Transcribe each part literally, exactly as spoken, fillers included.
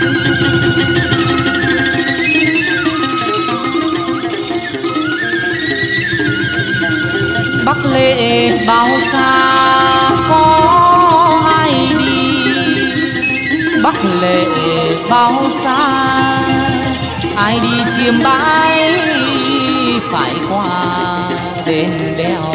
Bắc lệ bao xa có ai đi, Bắc lệ bao xa ai đi chiêm bái, phải qua đền đèo.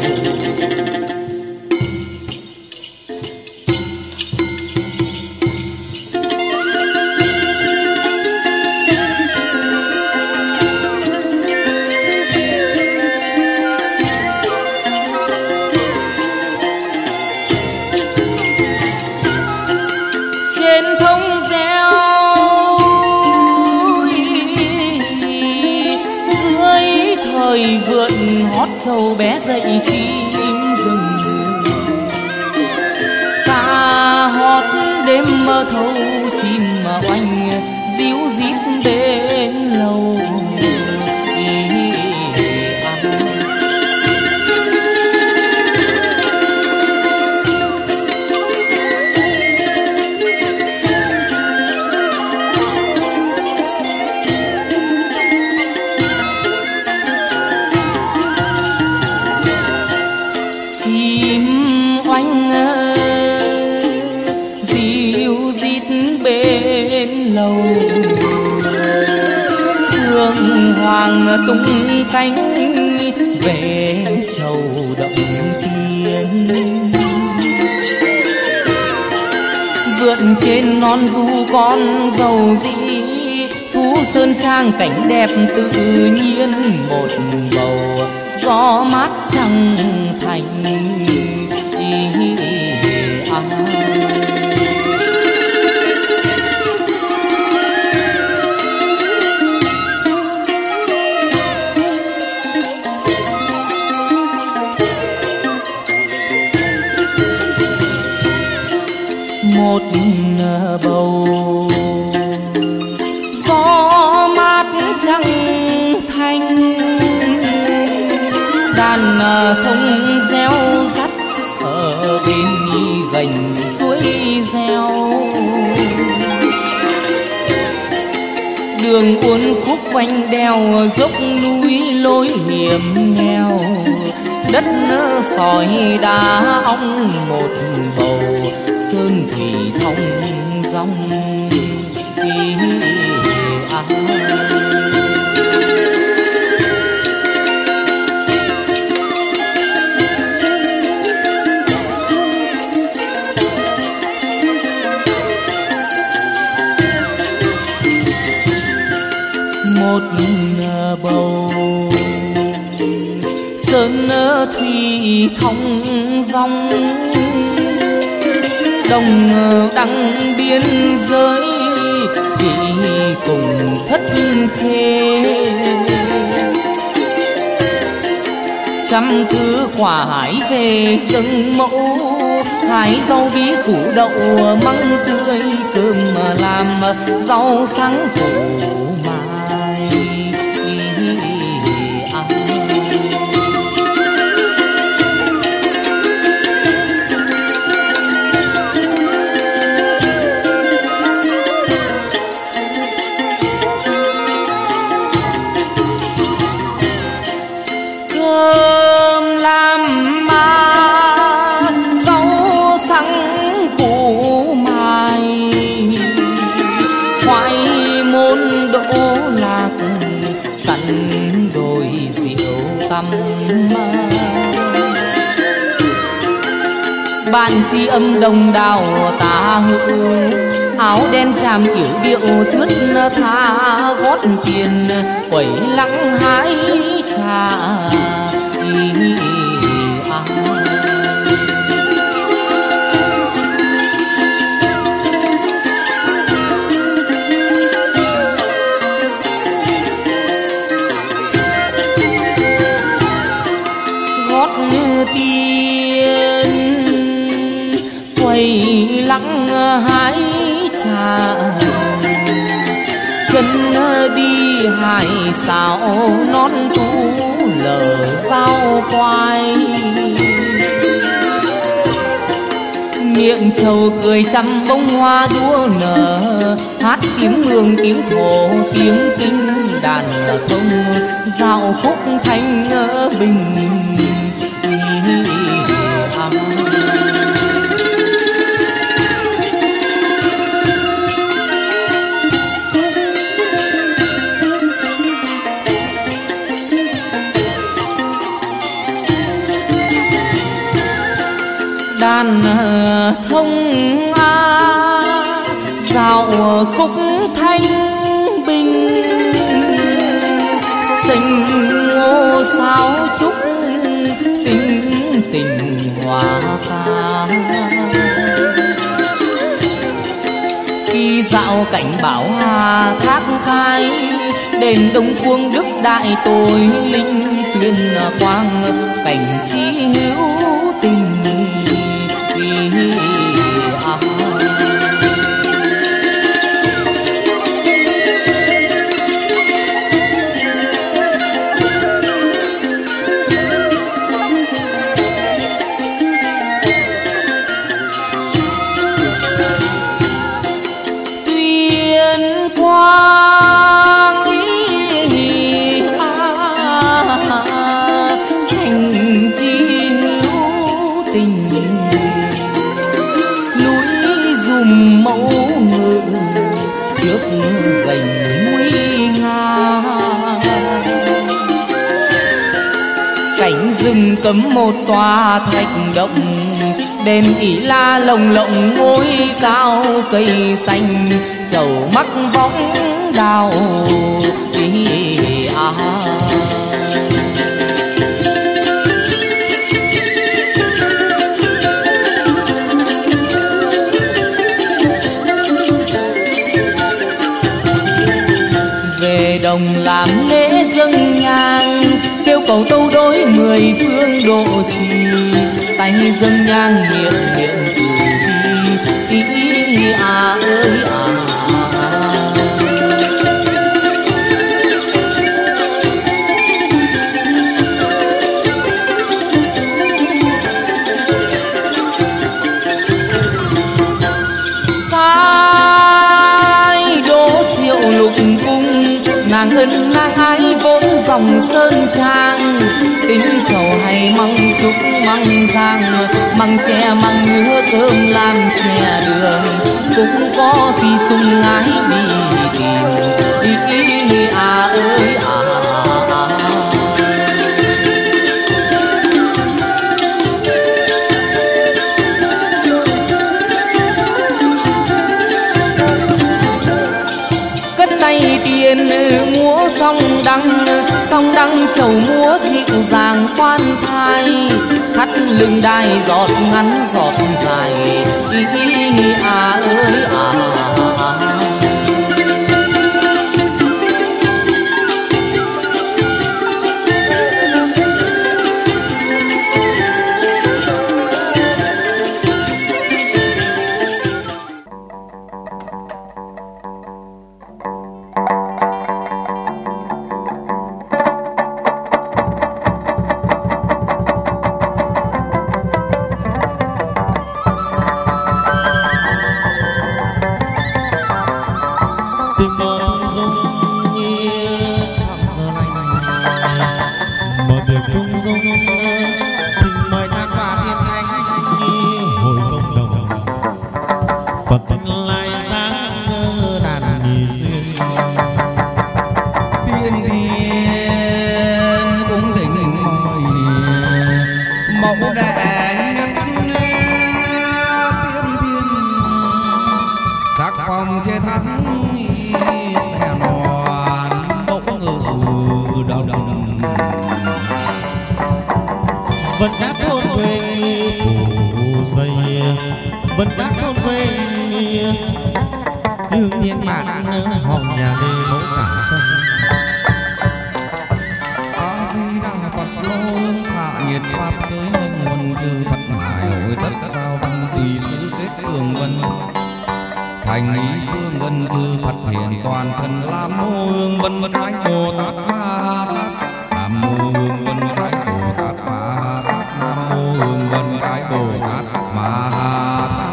Châu bé dậy chim rừng ca hót đêm mơ thâu, chim mà oanh díu dít bên lầu. Hoàng tung cánh về châu động thiên, vượt trên non du con dầu dĩ, thú sơn trang cảnh đẹp tự nhiên, một bầu gió mát trăng thành à. Một bầu gió mát trăng thanh, đàn thông reo rắt ở bên gành suối reo. Đường uốn khúc quanh đèo, dốc núi lối hiểm nghèo, đất sỏi đá ong một bầu, sơn thủy thông dòng à. Một bầu sơn thủy thông dòng, đồng đăng biên giới thì cùng thất khê. Trăm thứ quả hái về rừng mẫu, hái rau bí củ đậu măng tươi, cơm làm rau sáng củ mai à. Bạn tri âm đồng đào ta hữu, áo đen chàm yểu điệu thướt tha, gót tiền quẩy lắng hái trà à. Gót tiền quẩy lắng hái trà, chân đi hải xảo non tú lở sao quay. miệng trầu cười trăm bông hoa đua nở, hát tiếng mường tiếng thổ tiếng kinh đàn thông, dạo khúc thanh bình. Đàn thông a dạo khúc thanh bình, sinh ngô sao chúc tình tình hòa ca. Khi dạo cảnh bảo hà thác khai, đền đông cuông đức đại tội linh tuyên quang, cảnh trí hữu tình. Cấm một tòa thạch động, đèn ỷ la lồng lộng ngôi cao cây xanh, chầu mắc võng đào ý à. Về đồng làm lễ dâng nhang, kêu cầu tâu đối mười phương độ trì, tay dâng nhang miệng miệng cử đi ý à ơi à. Sai đỗ triệu lục cung, nàng ân nàng ái vốn dòng sơn trang, tính trầu hay măng trúc măng giang, măng tre măng ngứa cơm làm chè đường, cũng có khi sung ngái đi tìm ý ý à ơi à. Cất tay tiền múa song đăng, song đăng chầu múa dịu dàng khoan thai, thắt lưng đai giọt ngắn giọt dài ý ý à ơi à. Bồ Tát Ma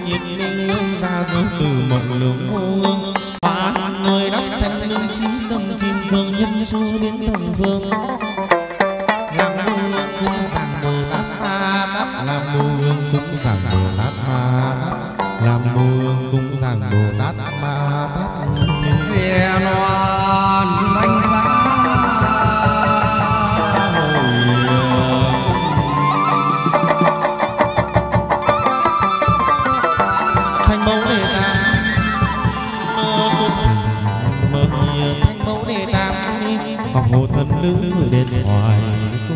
nhiệt linh ra dấu từ mộng lượng vô hương hóa người đắp thanh lương chín tâm kim cương nhân chu biến thần vương làm mô hương cúng dường Bồ Tát Ma Tát làm mô hương cúng dường Bồ Tát Ma Tát làm mô hương cúng dường Bồ Tát Ma Tát xe loan đánh giá thanh mẫu đề tam mơ cung mơ hiền thanh mẫu đề tam ngọc hồ thần nữ đền hoài cung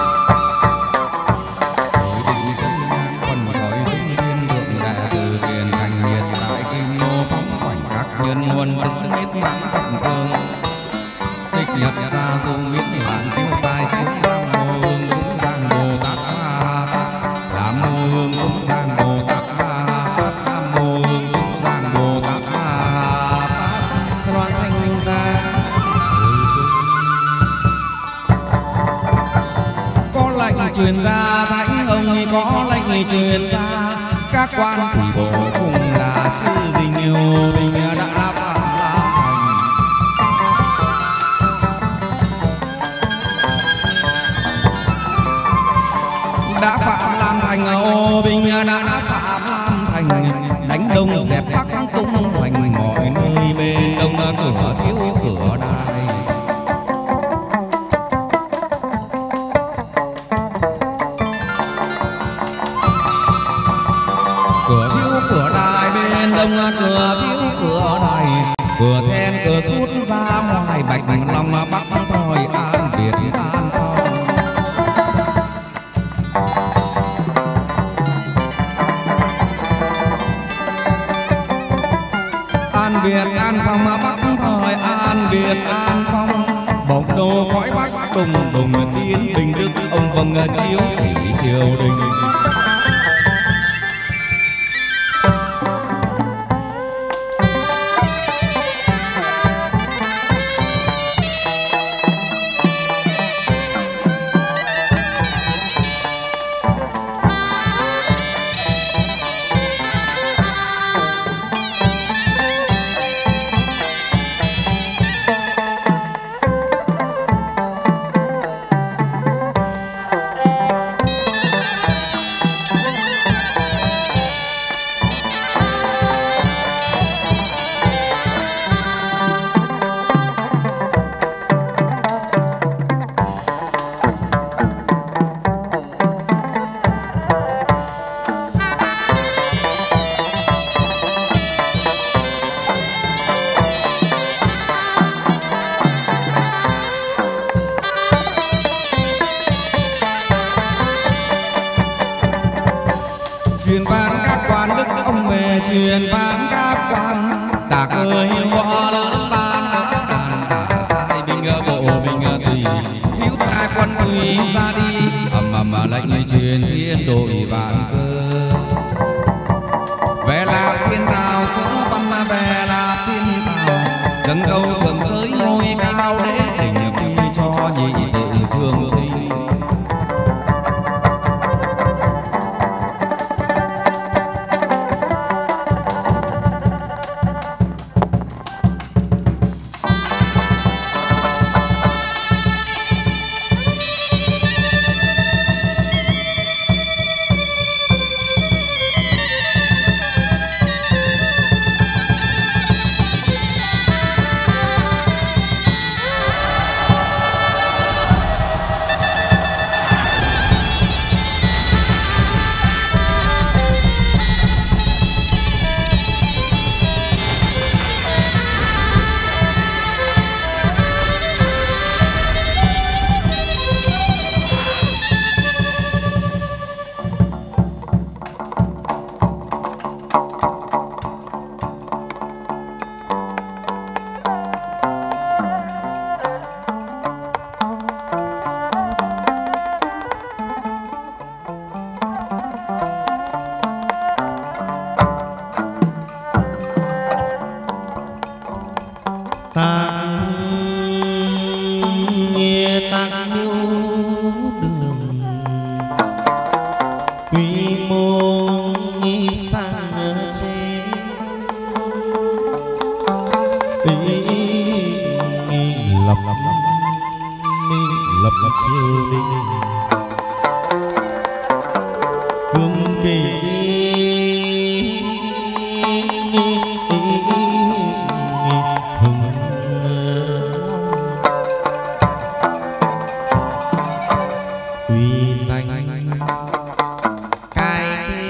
định chân ngang quần khói sinh thiên thượng đại từ tiền thành nhiệt đại kim nô phóng khoảnh các nhân nguồn đức nhất mãn thập phương tích nhật gia du miễn bản tiêu tài chiếu làm mô hương cúng dường Bồ Tát Ma Tát làm mô hương cúng dường Bồ Tát Ma Tát làm mô hương cúng dường Bồ Tát Ma Tát loan thanh ra có lệnh truyền ra thánh ông có lệnh truyền ra các quan thủy bộ cùng là chư gì nhiều bình đã phạm làm thành đã phạm làm thành ô bình đã phạm làm thành đánh đông dẹp bắc tung hoành mọi nơi bên đông cửa thiếu cửa đài cửa thiếu cửa đài bên đông cửa thiếu cửa đài cửa then cửa sút ra ngoài bạch long bắc thời an việt an phong an việt an phong bắc thời an việt an phong bộc đồ cõi bắc đùng đùng tiến bình đức ông vâng chiếu chỉ triều đình truyền vang các quan đức ông về truyền vang các quan tạc ơi võ lớn ban đã đàn đả sai bình bộ bình tùy hiếu thái quân tùy ra đi ầm ầm lệnh truyền thiên đội vạn cơ về là thiên tào số văn về là thiên tào dâng câu thượng giới ngôi cao đế đỉnh phi cho nhị tự trường sinh quy mô nghi sang lập lập lập siêu đình cương kỳ hùng uy danh cai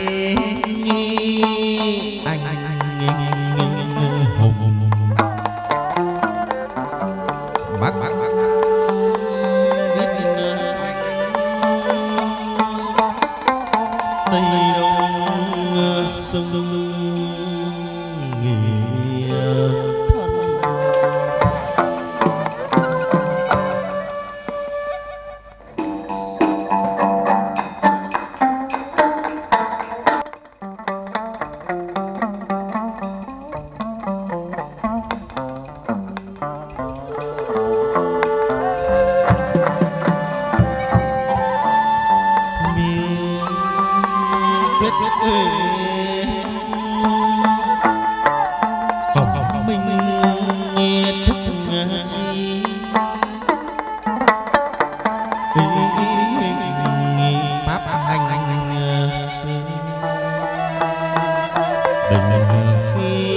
anh hùng bắc giết tây đông sông nghĩa khổng minh thức chi pháp hành sinh bình khi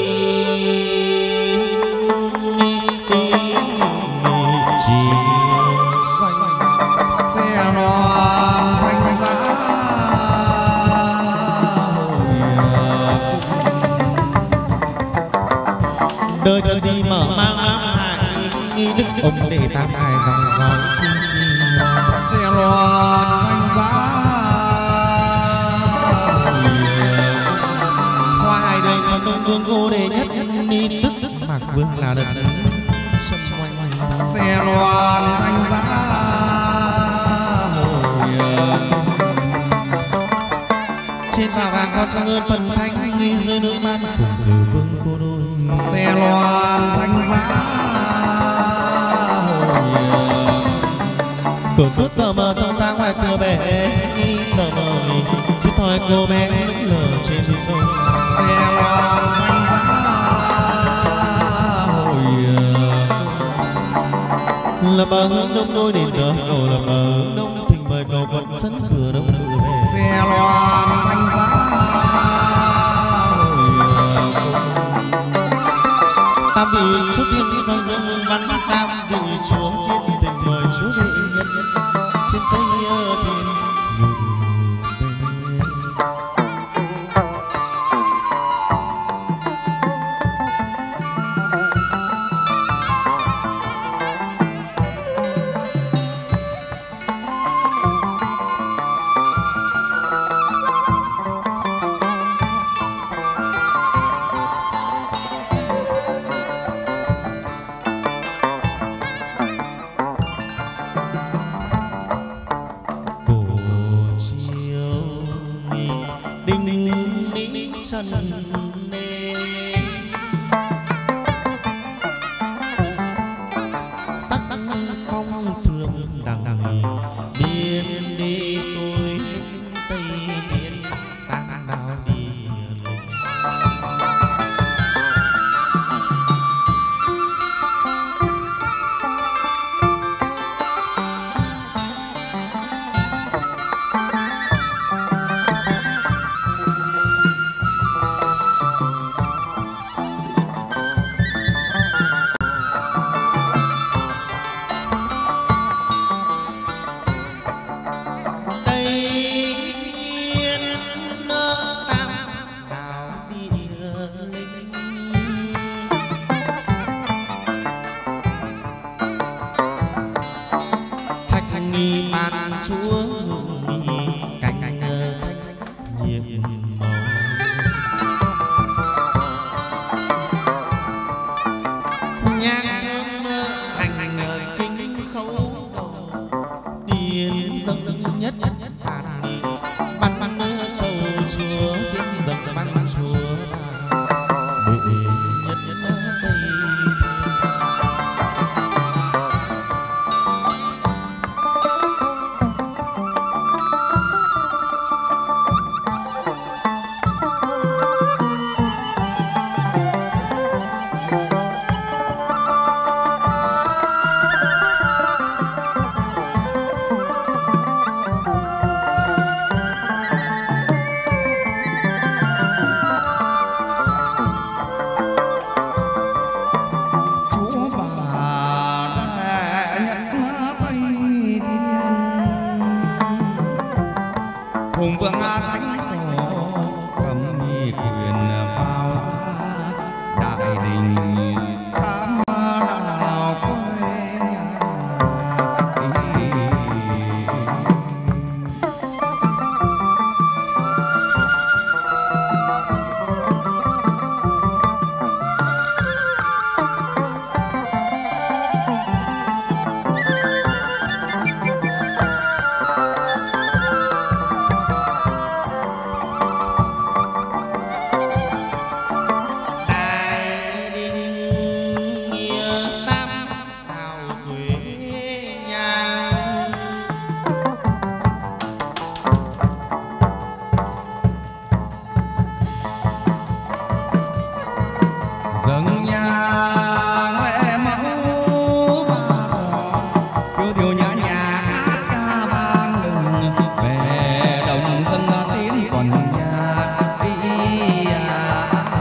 chỉ xoay xe loan thanh giá đời chân đi mở mang ám hại nghi đức ông để tam hài dòng dòng kim chi xe loan thanh giá hoa hai đời mà đông vương cô đệ nhất ni tức mạc vương là đợt sân quanh xe loan thanh giá trên phà vàng con sang ơn phần thanh nghi dưới nước mắt phụng sự vương cô đôi xe loan thanh giá cửa suốt tờ mờ trong ra ngoài cửa bể nghi tờ mờ nghỉ chút thôi cô bé lờ trên sông xe loan thanh giá là bờ hướng đông đôi đền cờ cầu là bờ hướng đông thình mời cầu quận sân cửa đông ngự về xe loan thanh giá tam vị chúa tiên con dương văn tam vị chúa tiên tình mời chúa đệ nhân trên tây thiên ngự về sắc phong thường đằng điên đi tôi tây thiên tam đào đi chúa ngự cánh thanh nhiệm màu nhang thơm thành kinh khấu đầu tiền dâng nhất bàn nghị văn văn châu chúa tiến dâng văn chúa đệ nhất tây dâng nhang lễ mẫu ba thọ kiều thiều nhã nhạc hát ca vang lừng về đồng dân tiến quần nhà đi à.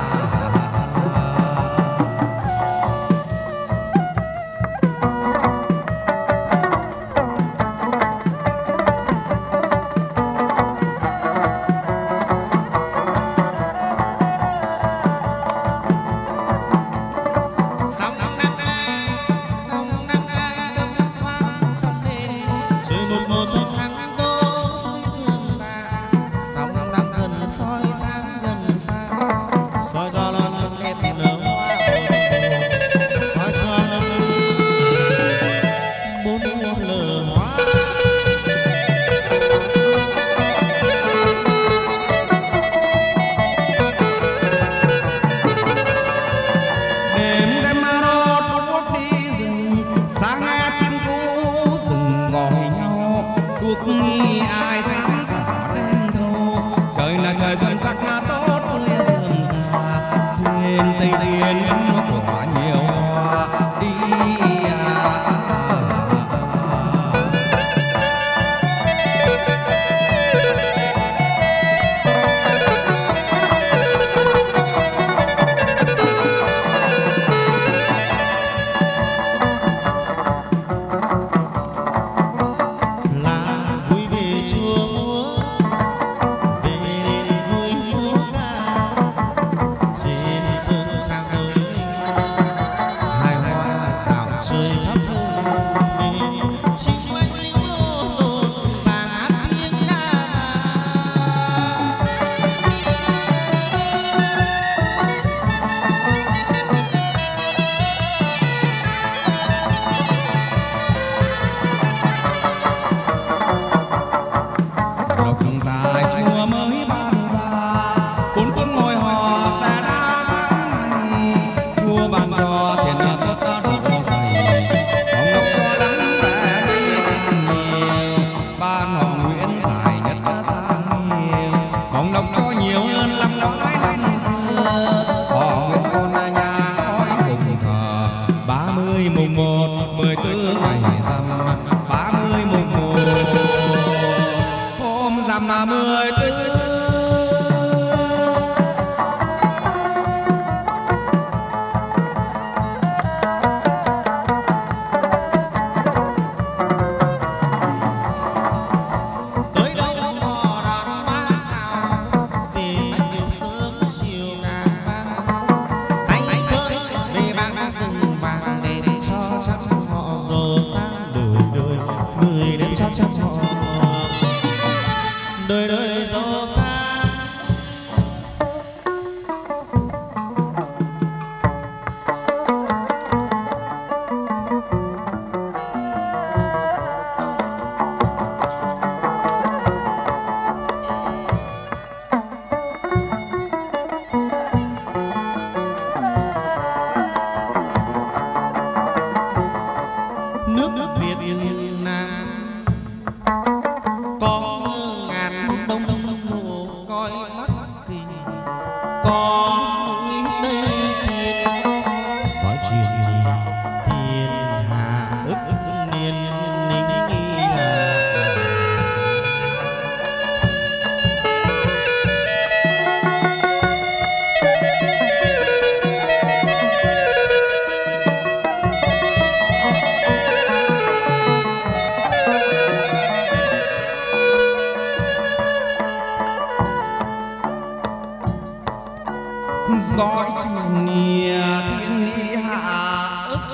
dõi trường nghĩa thiên lý hạ ức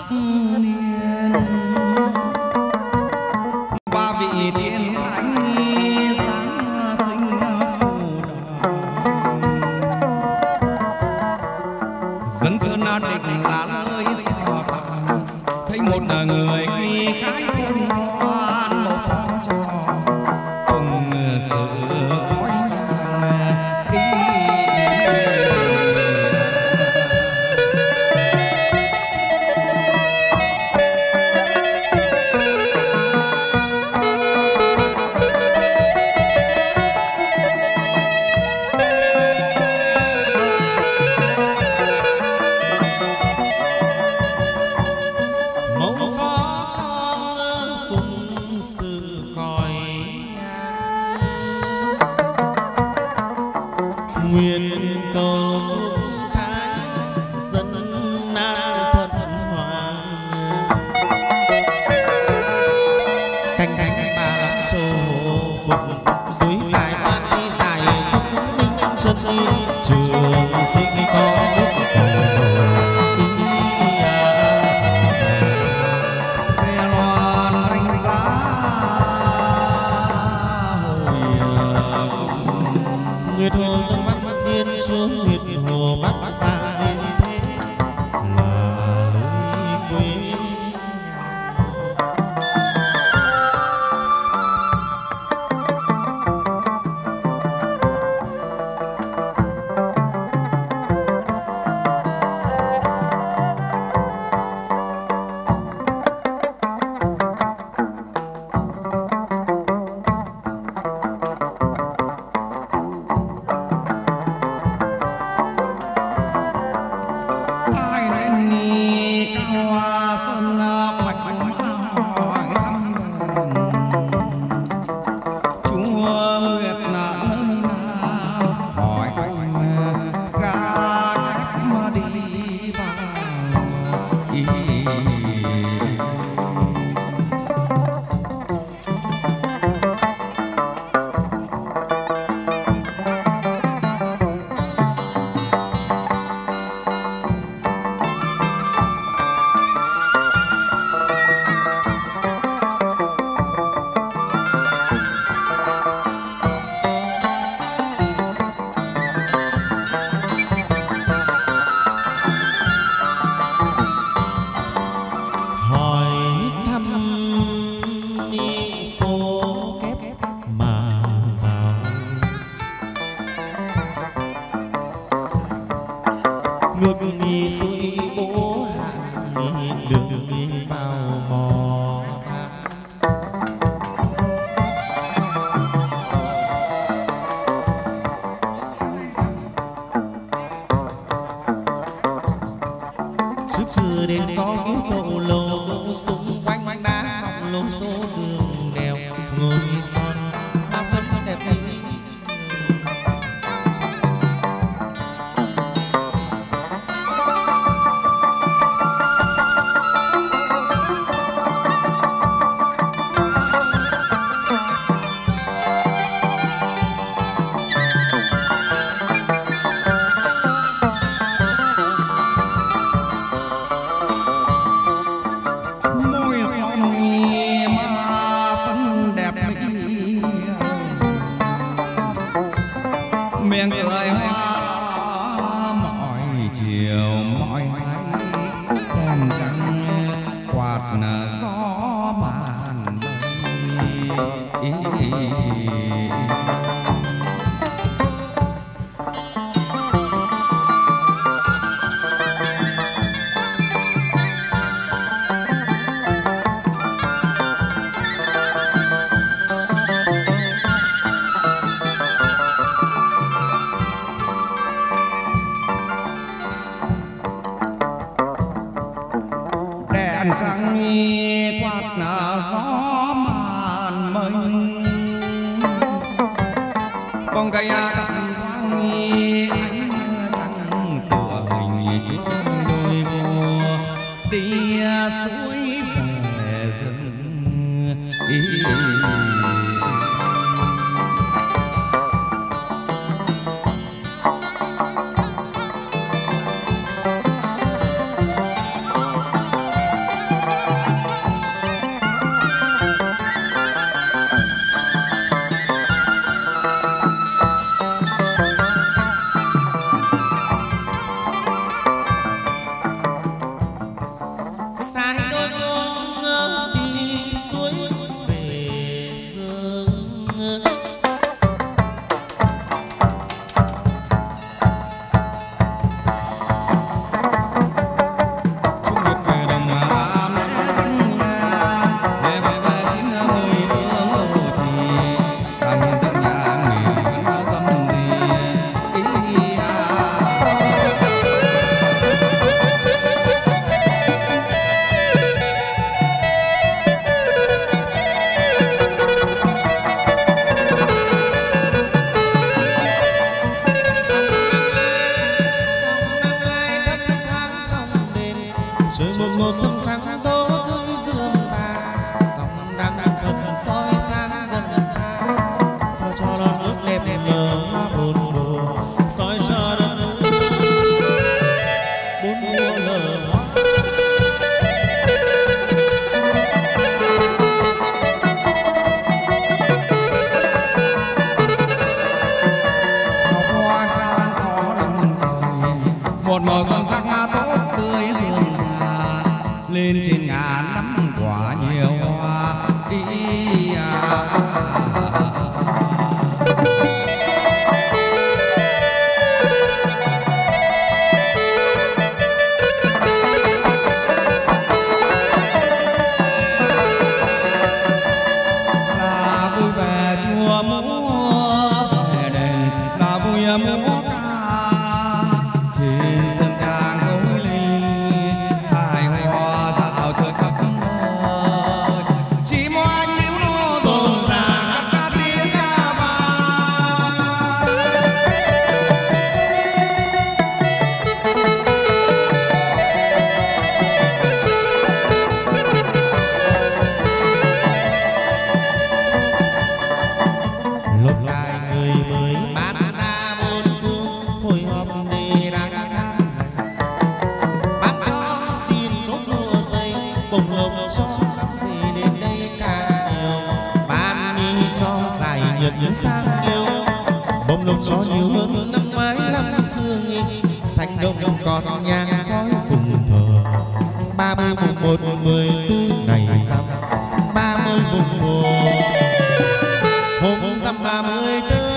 niên ba vị tiên thánh sáng sinh phù đà dân sơn định là nơi sở tài thấy một người khi cái khôn ngoan một phó trò cùng sự khói trường sinh có nước xe loan thanh giá hồi người thơ dân mắt tiên chúa nguyệt hồ bắc sang yên thế là lối quê. màu xuân sáng tố tươi rườm rà, sóng đang thật soi sáng gần xa, soi cho non nước đẹp đẹp nở hoa buồn buồn, soi cho một màu xuân sắc tốt tươi rườm rà, lên trên ngàn năm quả nhiều hoa đi à. múa ca trên sân trang gối ly hài hòa dạo chơi khắp nơi chỉ mỗi anh níu nó rộn ràng ca tiếng ca vang lúc này người mới bán ra bốn phương hồi họp để đang khám bán cho tiền tốt lúa dây bồng lộc cho lắm gì đến đây càng nhiều bán đi cho dài nhật sang nhiều bồng lộc cho nhiều hơn năm ngoái năm xưa nghỉ thành đông còn nhang khói phùng thờ ba mươi mùng một mười tư ngày rằm ba mươi mùng một hôm rằm ba mươi tư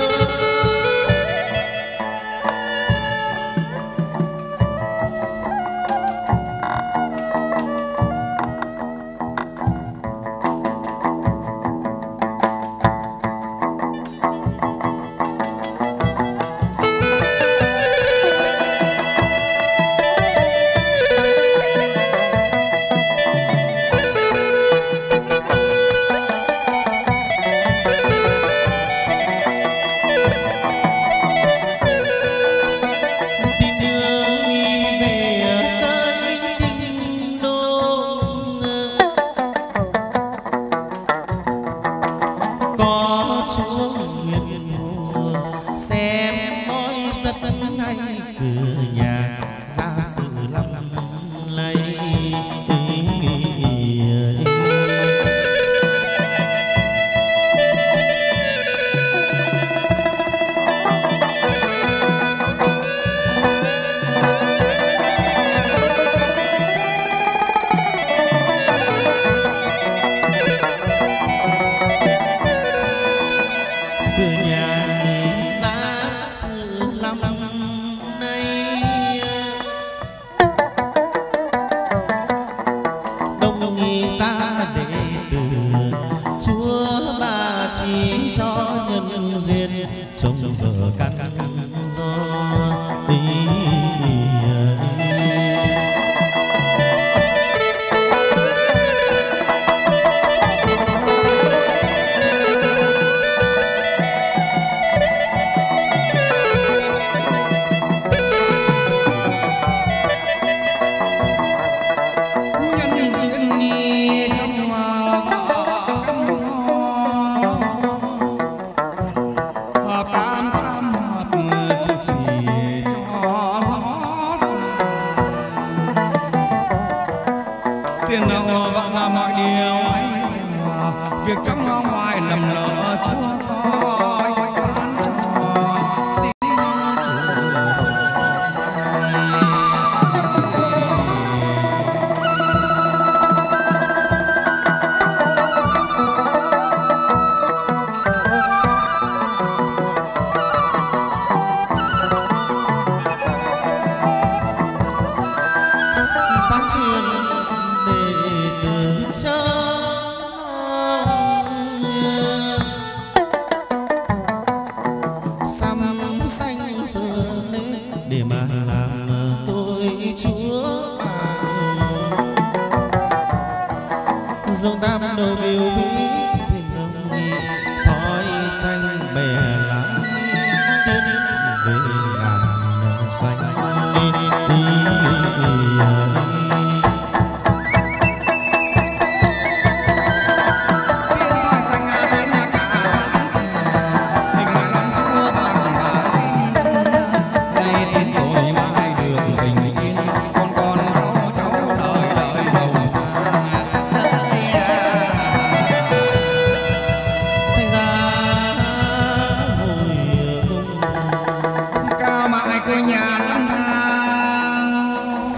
ca mãi quê nhà năm tháng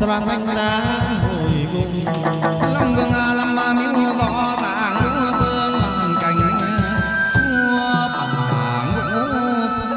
loan thanh giá hồi cung lâm vương a lâm ma miếu rõ ràng phương bàn cảnh chúa bà ngũ phương.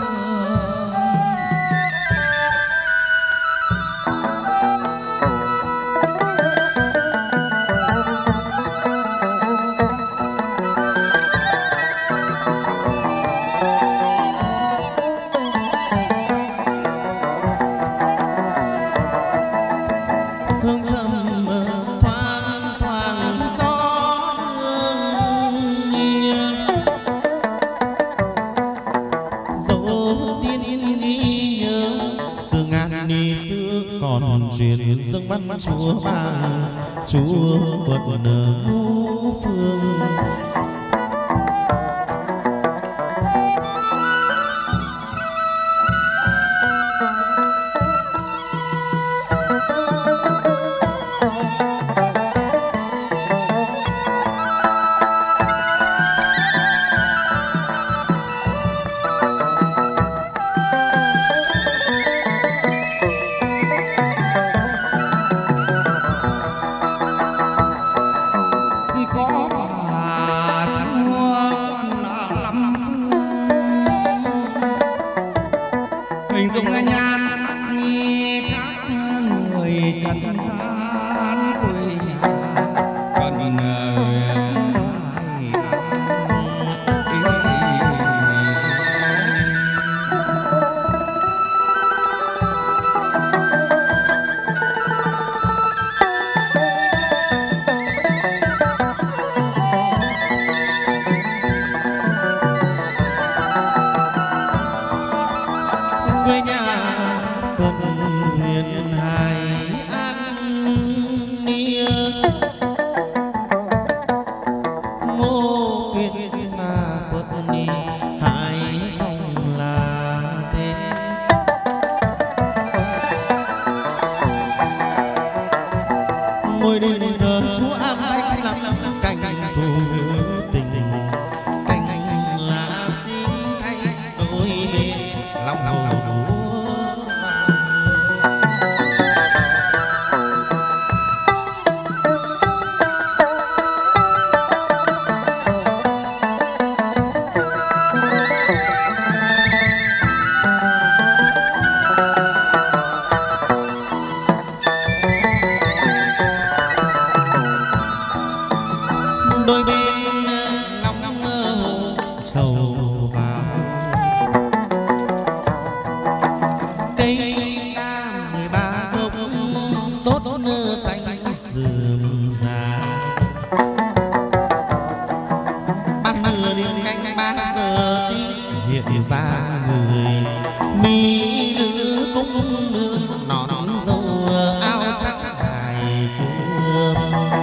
hương trầm thoáng thoảng gió đường nghiêng dấu tiên đi nhớ từ ngàn ni xưa còn truyền dâng văn chúa bằng chúa quận ngũ phương. Có bà chúa quan lâm phương hình dung nhan sắc như các người trần gian quê nhà cần người quê nhà cần huyền hải an nia Ngô Quyền là quận ni Hải Phòng là tên ngôi đền thờ chúa an thanh lắm cảnh thù tình cảnh là xin thay đôi bên lòng hồ đôi bên ngóng ngóng mơ sầu vào cây đa mười ba gốc tốt nơ xanh rườm rà ban mưa đến canh ba giờ tí hiện ra người mỹ nữ cũng nữ nón dâu áo trắng hài cơm.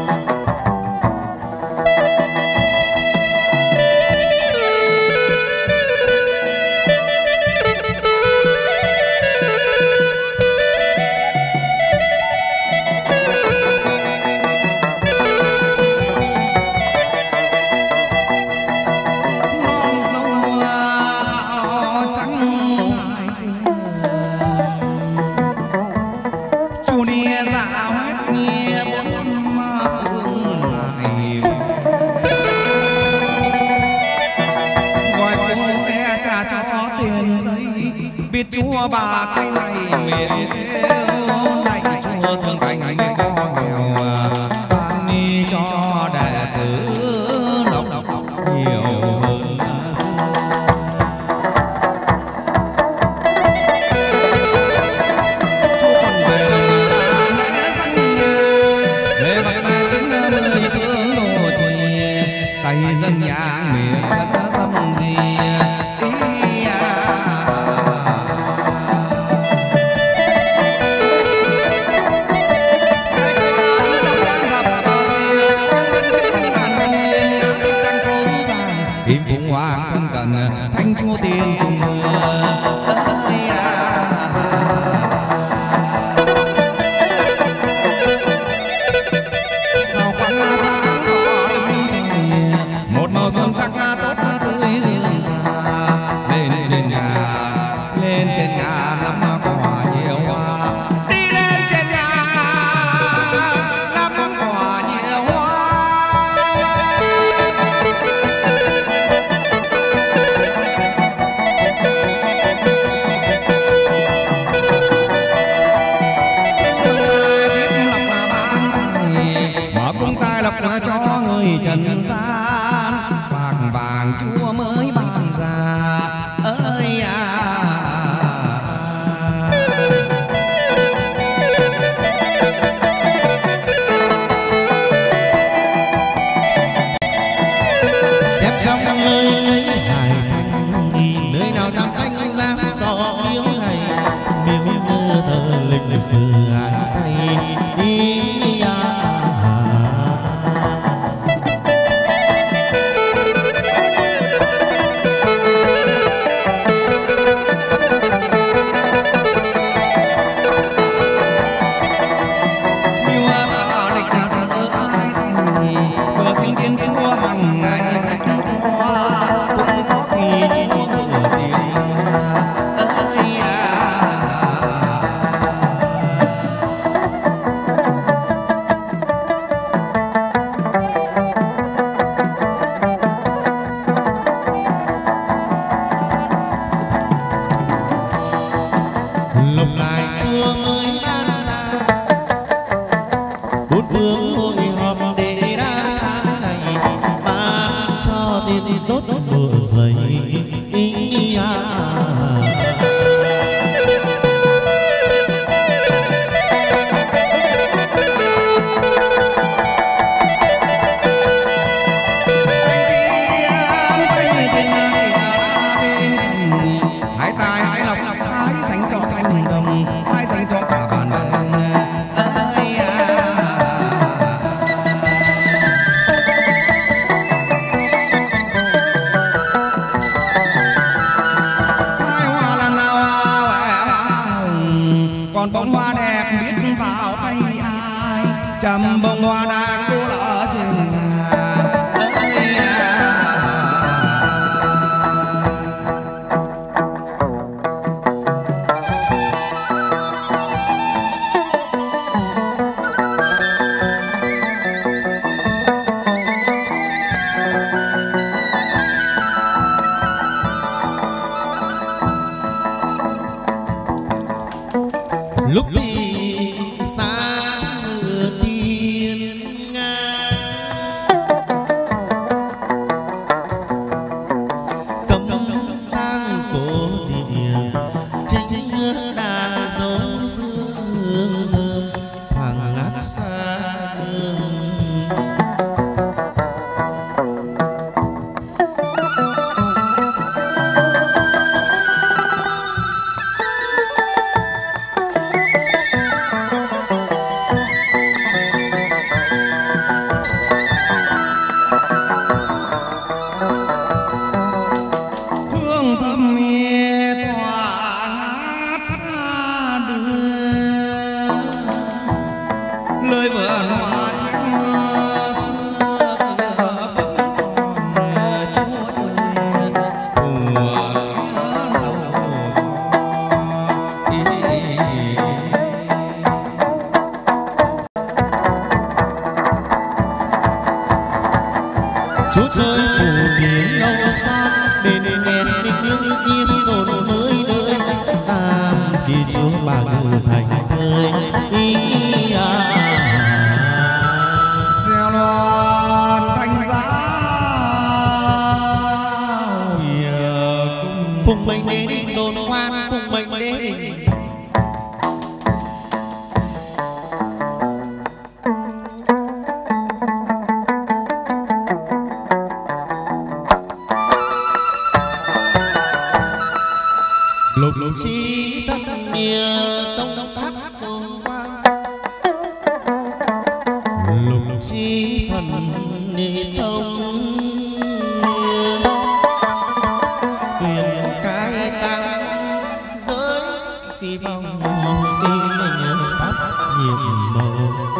biết chúa bà cái này miền kêu này chúa thương cảnh miền có nghèo ban ni cho đệ tử đọc đọc nhiều hơn xưa. Chúa còn về là lẽ danh lễ vật là chính mười phương đồ trì tay dân nhà miền đất dâm gì kim phụng hoàng thân cận thanh chúa tiên trung mưa ơi à. Màu quang sáng tỏ đứng trời một màu sơn sắc tốt tươi dương lên trên nhà lên trên nhà năm quả nhiều hoa đi lên trên nhà trần gian, vàng vàng chúa mới ban ra ơi à. Xếp trong lời lấy hài thành đi, nơi nào dám thanh dám so miếu này, miếu ngơ thờ lịch sử hai tay đi à. Chăm bông hoa đang cô lỡ trên ngàn ơi à. Lúc đi sáng ngựa tiên ngang, cấm sang cổ địa chính đà giống dương thơm thoảng ngát xa đường. Chúa trời phủ biển lâu xa, đền đèn ninh linh nhiên đồn nơi nơi, tam kỳ chúa bà ngự thành thơi ý à. Xeo loan thanh giá phùng mệnh đế đình đồn quan, phùng mệnh đế đình. Lục lục chi thân địa tông pháp tôn quang, lục chi thần địa thông quyền cai tăng giới phi phong tin nhớ pháp nhiệm màu.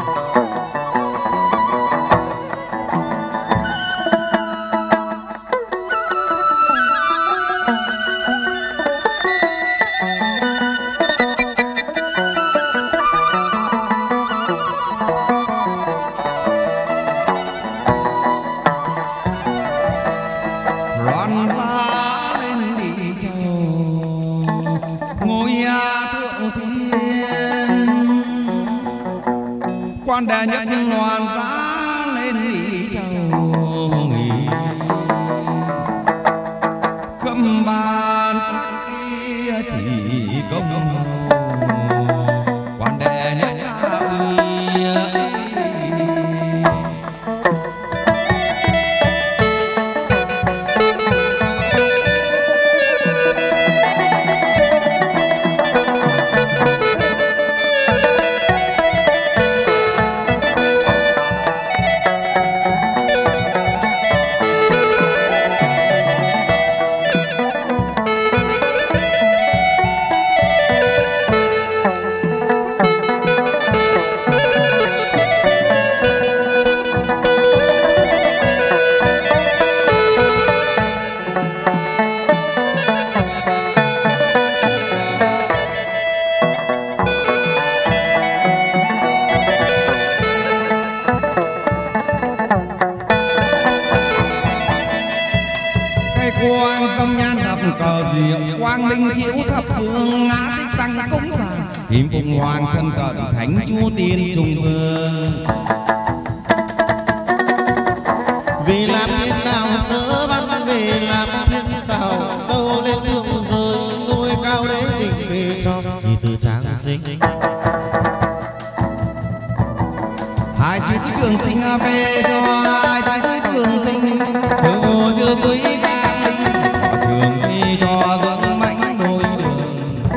loan giá lên đi chầu ngôi thượng thiên, quan đệ nhất loan giá lên đi chầu dòng nhan thập cờ diệu quang minh chiếu thập phương ngã tích tăng cúng dường kim phụng hoàng thân cận thánh chúa tiên trung vương. Vì làm thiên đạo sớ văn về làm thiên đạo đâu lên thượng giới ngôi cao đế đỉnh về cho thì từ tráng sinh hai chữ trường sinh về cho hai chữ trường sinh chớ vô chớ quý càng linh họ trường phi cho dẫn mãnh đôi đường.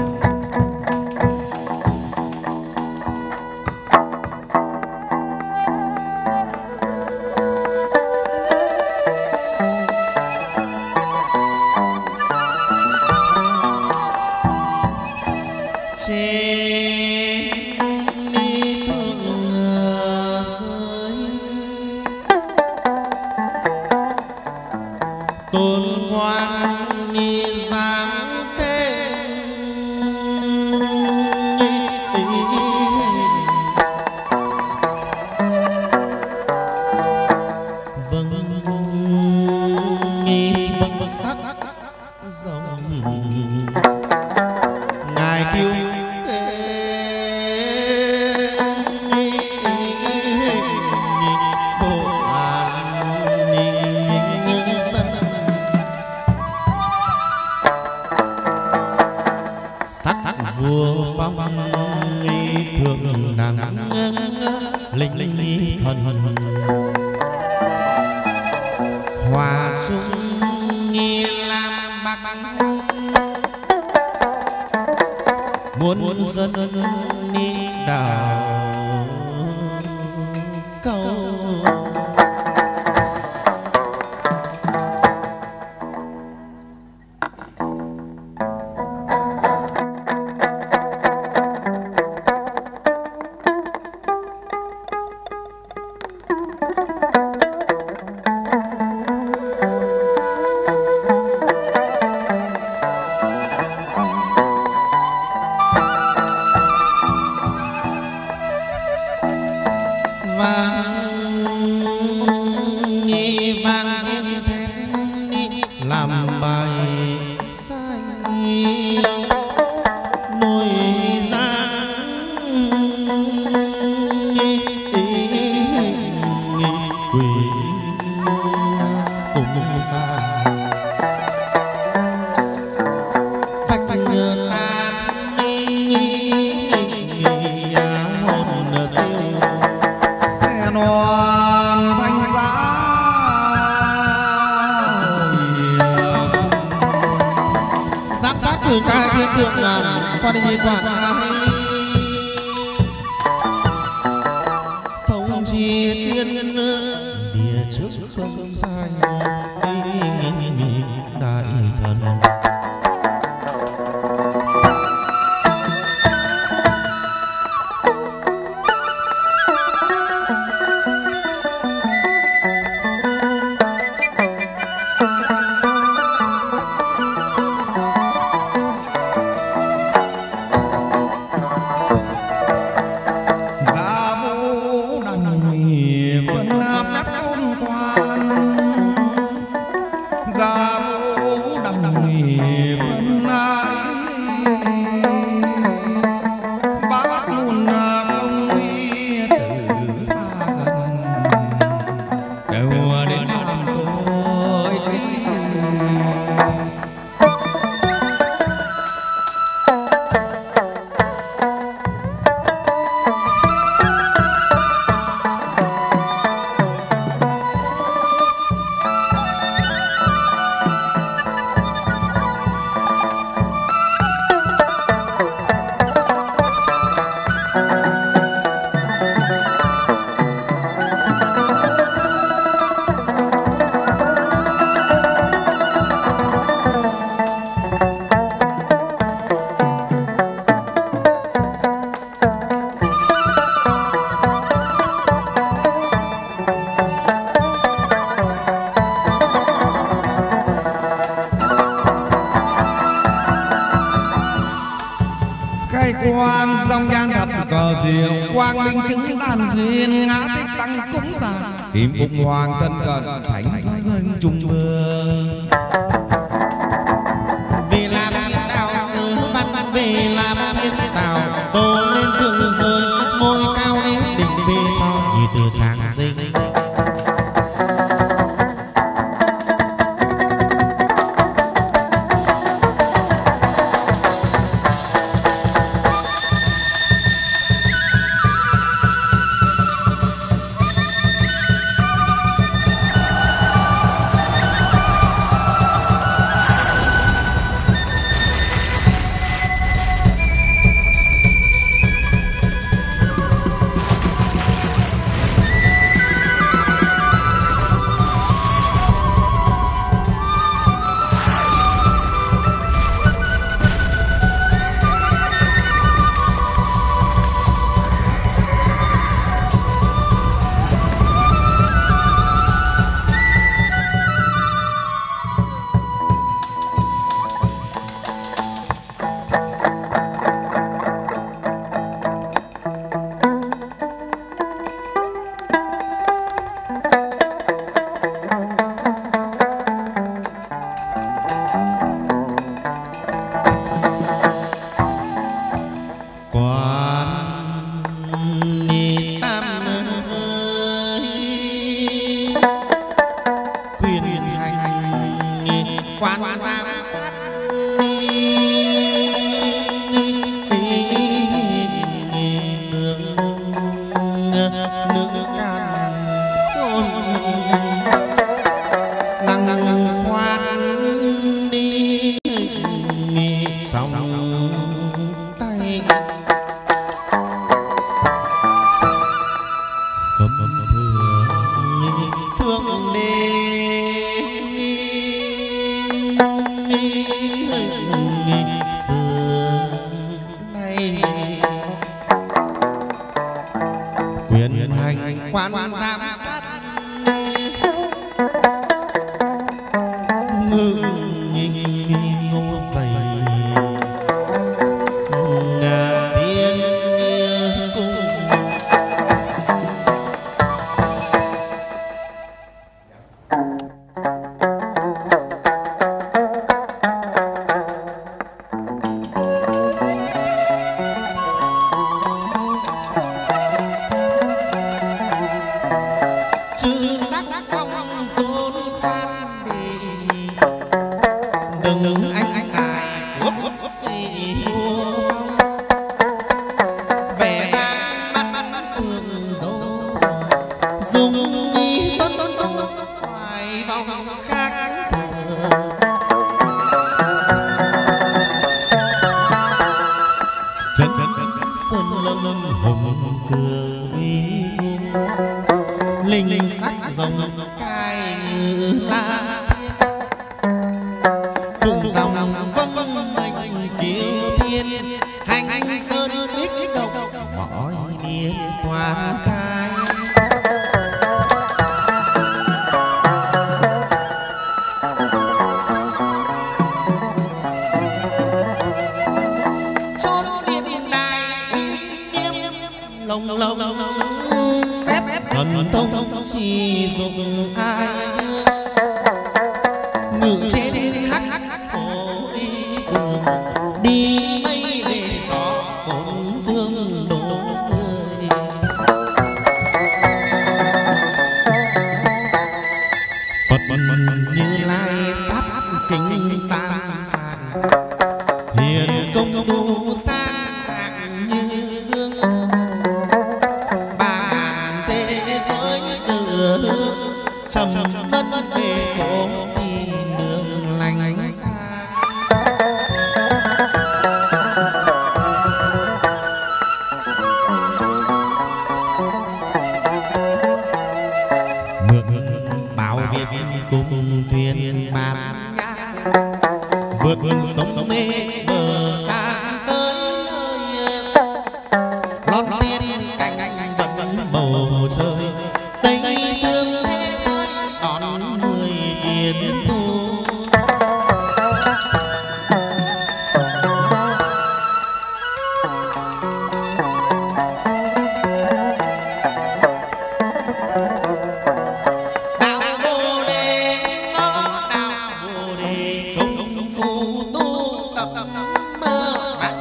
quang dòng nhan thập cờ diệu quang minh chứng đàn duyên ngã tích tăng cúng dường kim phụng hoàng thân cận thánh danh trung vương. từ sáng sinh.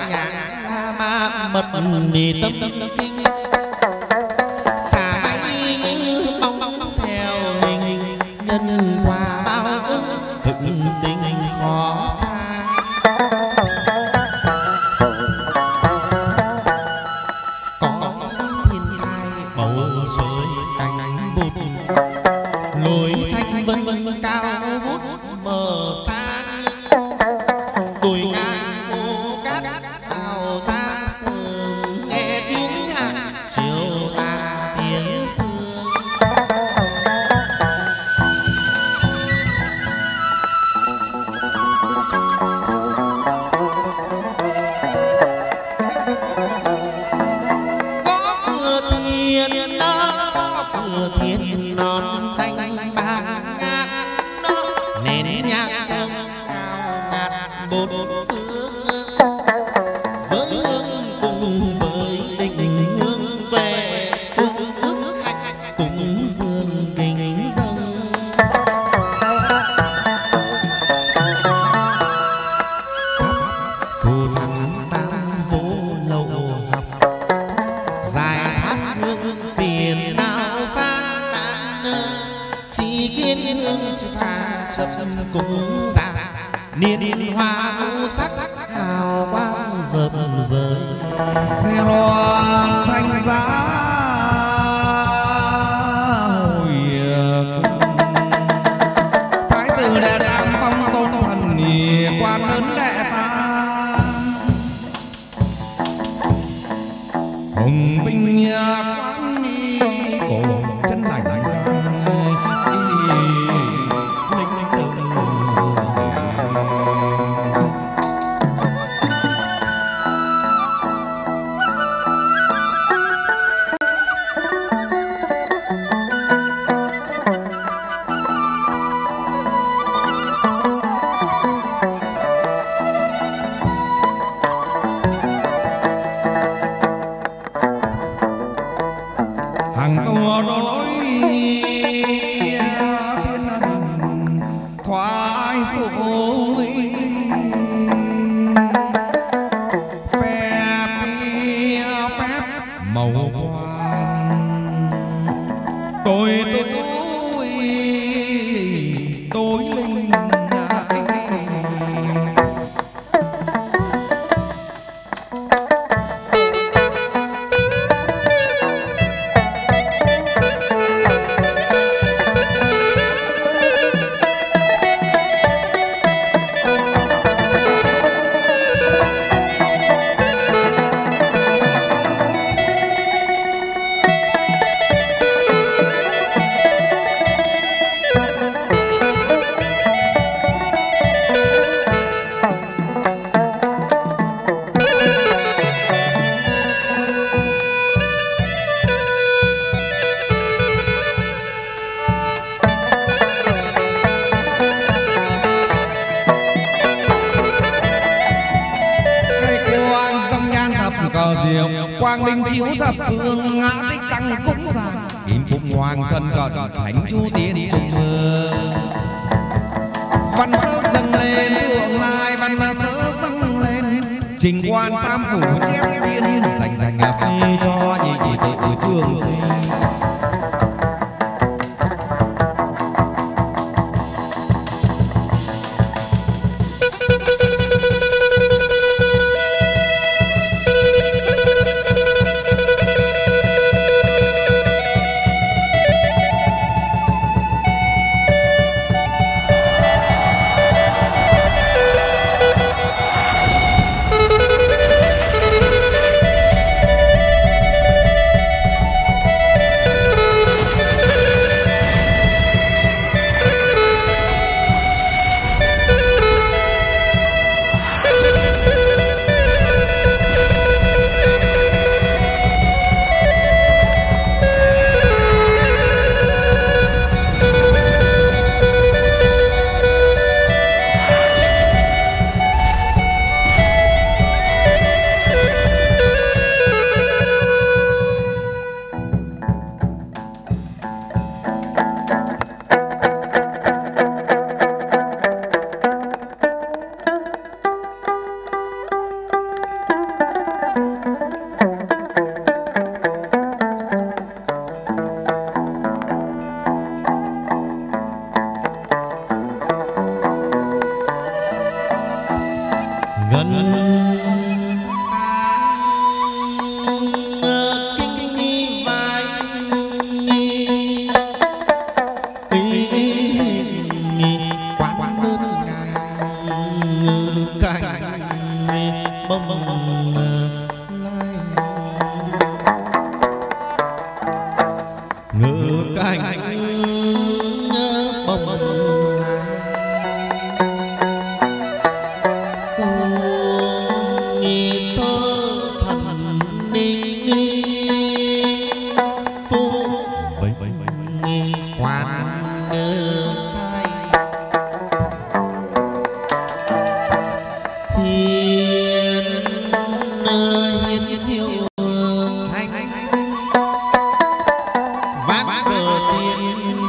mật đi tâm kinh xả bay trời cánh bụt lối thanh vân cao vút mờ sáng đồi ngang phố cát vào ra sương nghe tiếng hát chiều tà tiếng sương. Thiên non xanh bàng ngát nền nhạc thơm cao ngát bốn phương giới hương cùng với đình hương về hương ước hạnh cùng dương kính dâng. Thu thắng tam vô lậu học dài hát hương phiền não phá tan chỉ kiến hương chỉ pha chậm cùng ra niên hoa ngũ sắc hào quang rợp rời xe loan thanh giá hồi cung thái tử đệ tam phong tôn thần nhì quan lớn đệ tam hồng binh quán ni cổ chân lành giang linh tử. Hàng tua đối thiên đình thoái phụ phép phép màu quan tôi tôi tôi linh cờ diệu quang minh chiếu thập phương ngã tích tăng cúng giang kim phụng hoàng thân cận thánh chu tiến trung hương văn sơ dâng lên thượng lai văn sơ dâng lên trình quan tam phủ chép tiên dành dành phi cho nhị tự trường sinh.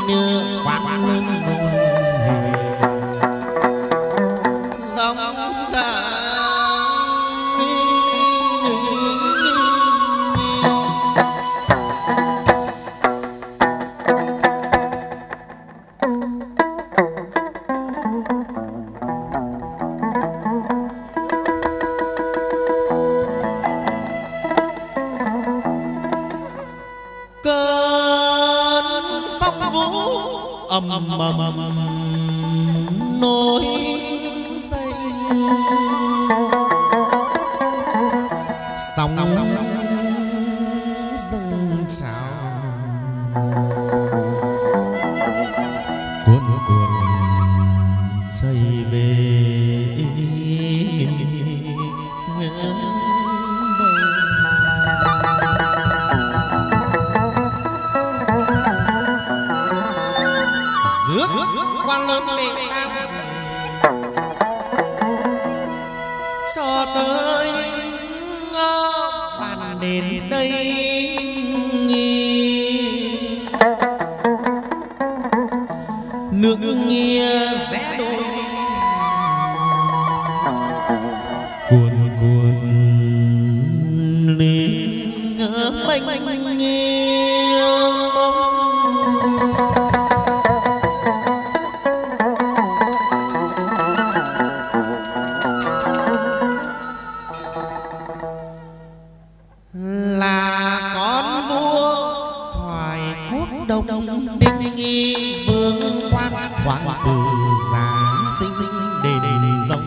quán lớn dòng dã ầm ầm nổi dậy sóng dâng trào cuồn cuộn chạy về rước quan lớn để tam cho tới bàn đến đây nước nghĩa rẽ đôi cuồn cuộn lên mênh mênh là con vua thoại quốc đông đinh nghi vương quan hoàng tử giáng sinh đền rồng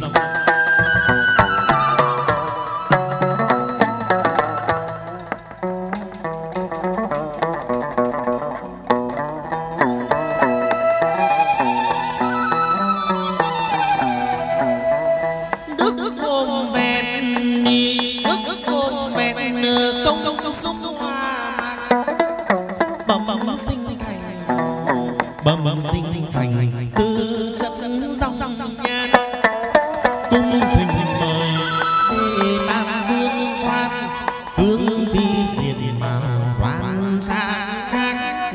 đức gồm vẹn ni đức gồm vẹn công công sung hoa mạc bẩm bẩm sinh thành bẩm bẩm sinh thành tư chất dòng nhan cung thỉnh mời để tam vương quan phương vi diện mạo đoan trang khác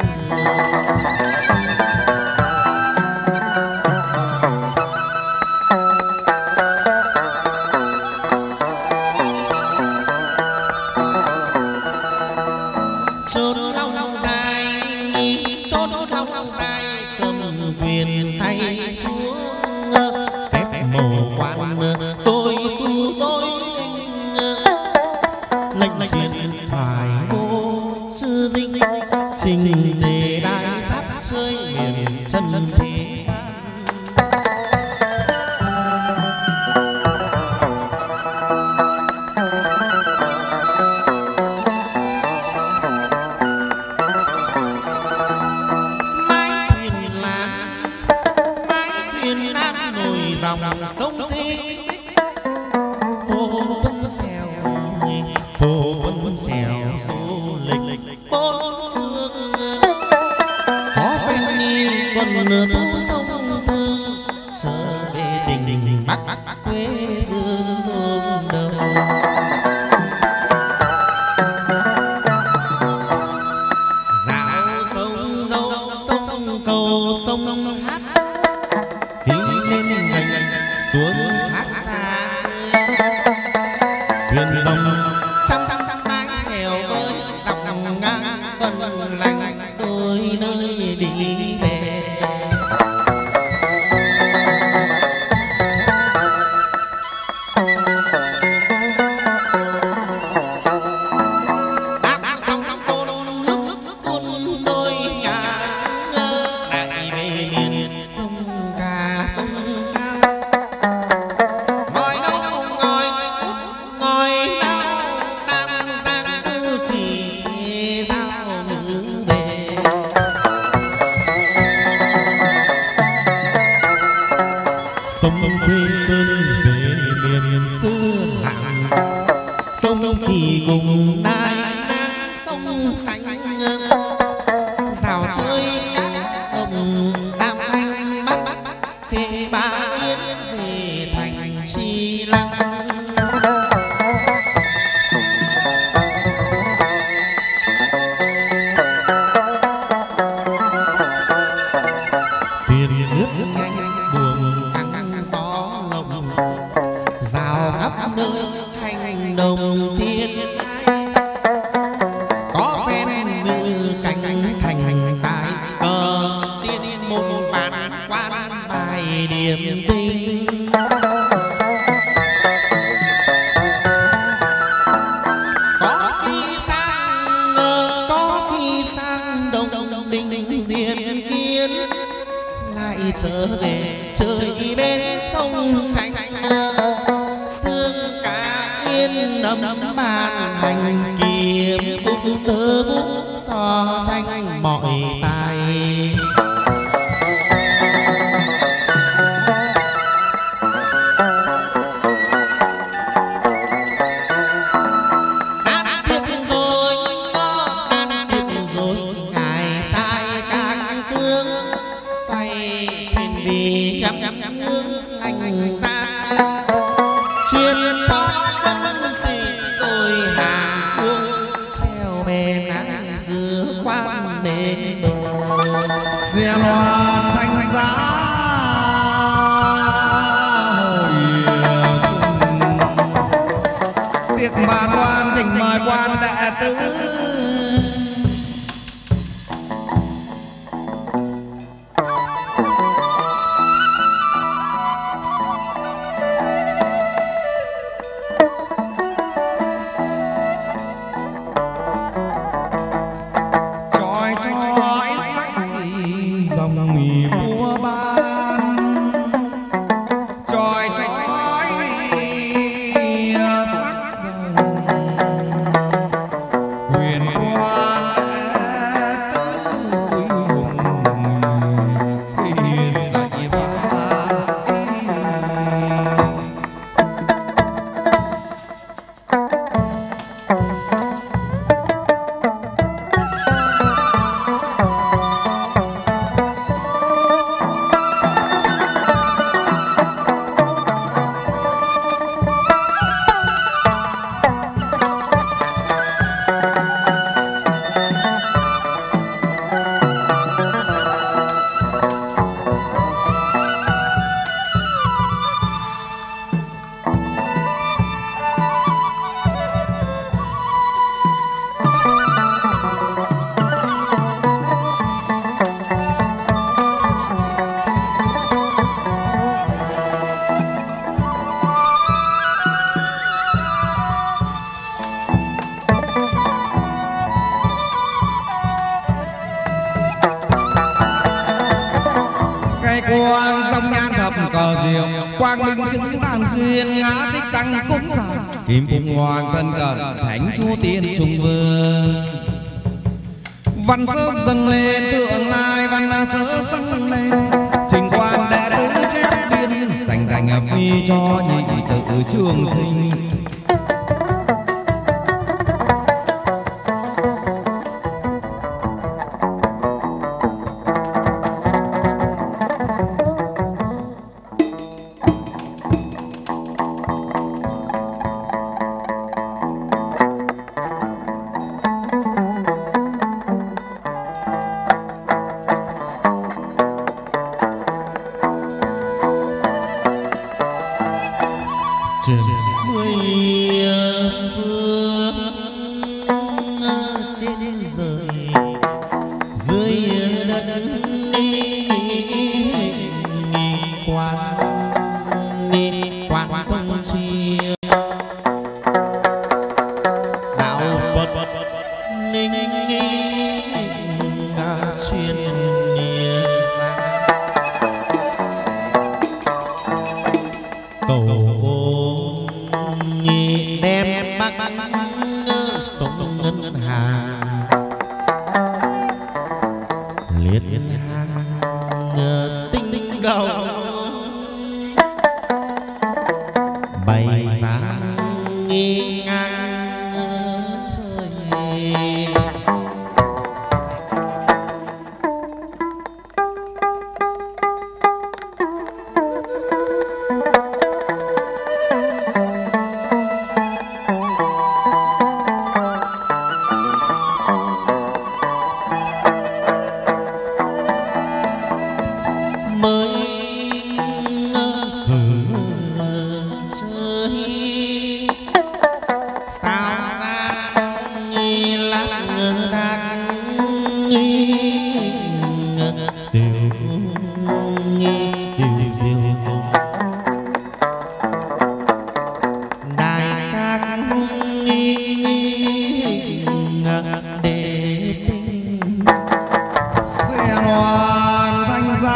chốn long dài chốn long dài cầm quyền thay chúa phép mầu quan tôi tu tôi lệnh chiến thoại bố chư dinh trình tề đại sắp chơi miền chân thế gian dòng sông xinh hồ vân xèo hồ vân xèo du lịch bốn phương có phen đi tuần thu sông thương trở về tình bắc quê dương hương đầu dạo sông dâu sông cầu sông hát xuống thác xa thuyền rồng trăm trăm trăm mái chèo bơi dọc ngang tuần lành đôi nơi đi về đáp sóng côn nước cuốn đôi ngả lại về miền sông ca sông cao sông quê sơn về miền xưa lặng sông kỳ cùng đai ngang sông xanh rào chơi các đồng tam thanh bắc khê ba yên về thành chi lăng có phen nữ cánh thành tài cờ tiên một vạn quan bài điểm tinh. Có khi sang có khi sang đông đông đinh đinh diện kiến, lại trở về chơi bên sông tranh sương cá yên nấm bàn hành kiếm bụng tơ vũ so tranh mọi tài. Đã tiệc rồi nó đã tiệc rồi ngài sai các tướng xoay thuyền vì nhắm nhắm hương lành ra chuyên cho quân sĩ đôi hàng cuông treo bè nắng giữa quan nền đồi. xe loan thanh giá hồi cùng tiệc bàn loan thỉnh mời quan đệ tử. Quang dòng nhan thập cờ diệu quang minh chứng đàn duyên ngã tích tăng cúng dường kim phụng hoàng thân cận thánh chúa tiên trung vương. Văn sớ dâng lên thượng lai văn sớ dâng lên trình quan đệ tử chép biên dành dành phi cho nhị tự trường sinh. lặng đạc tiêu nghi tiêu diêu đại các nghi đệ tinh xe loan thanh giá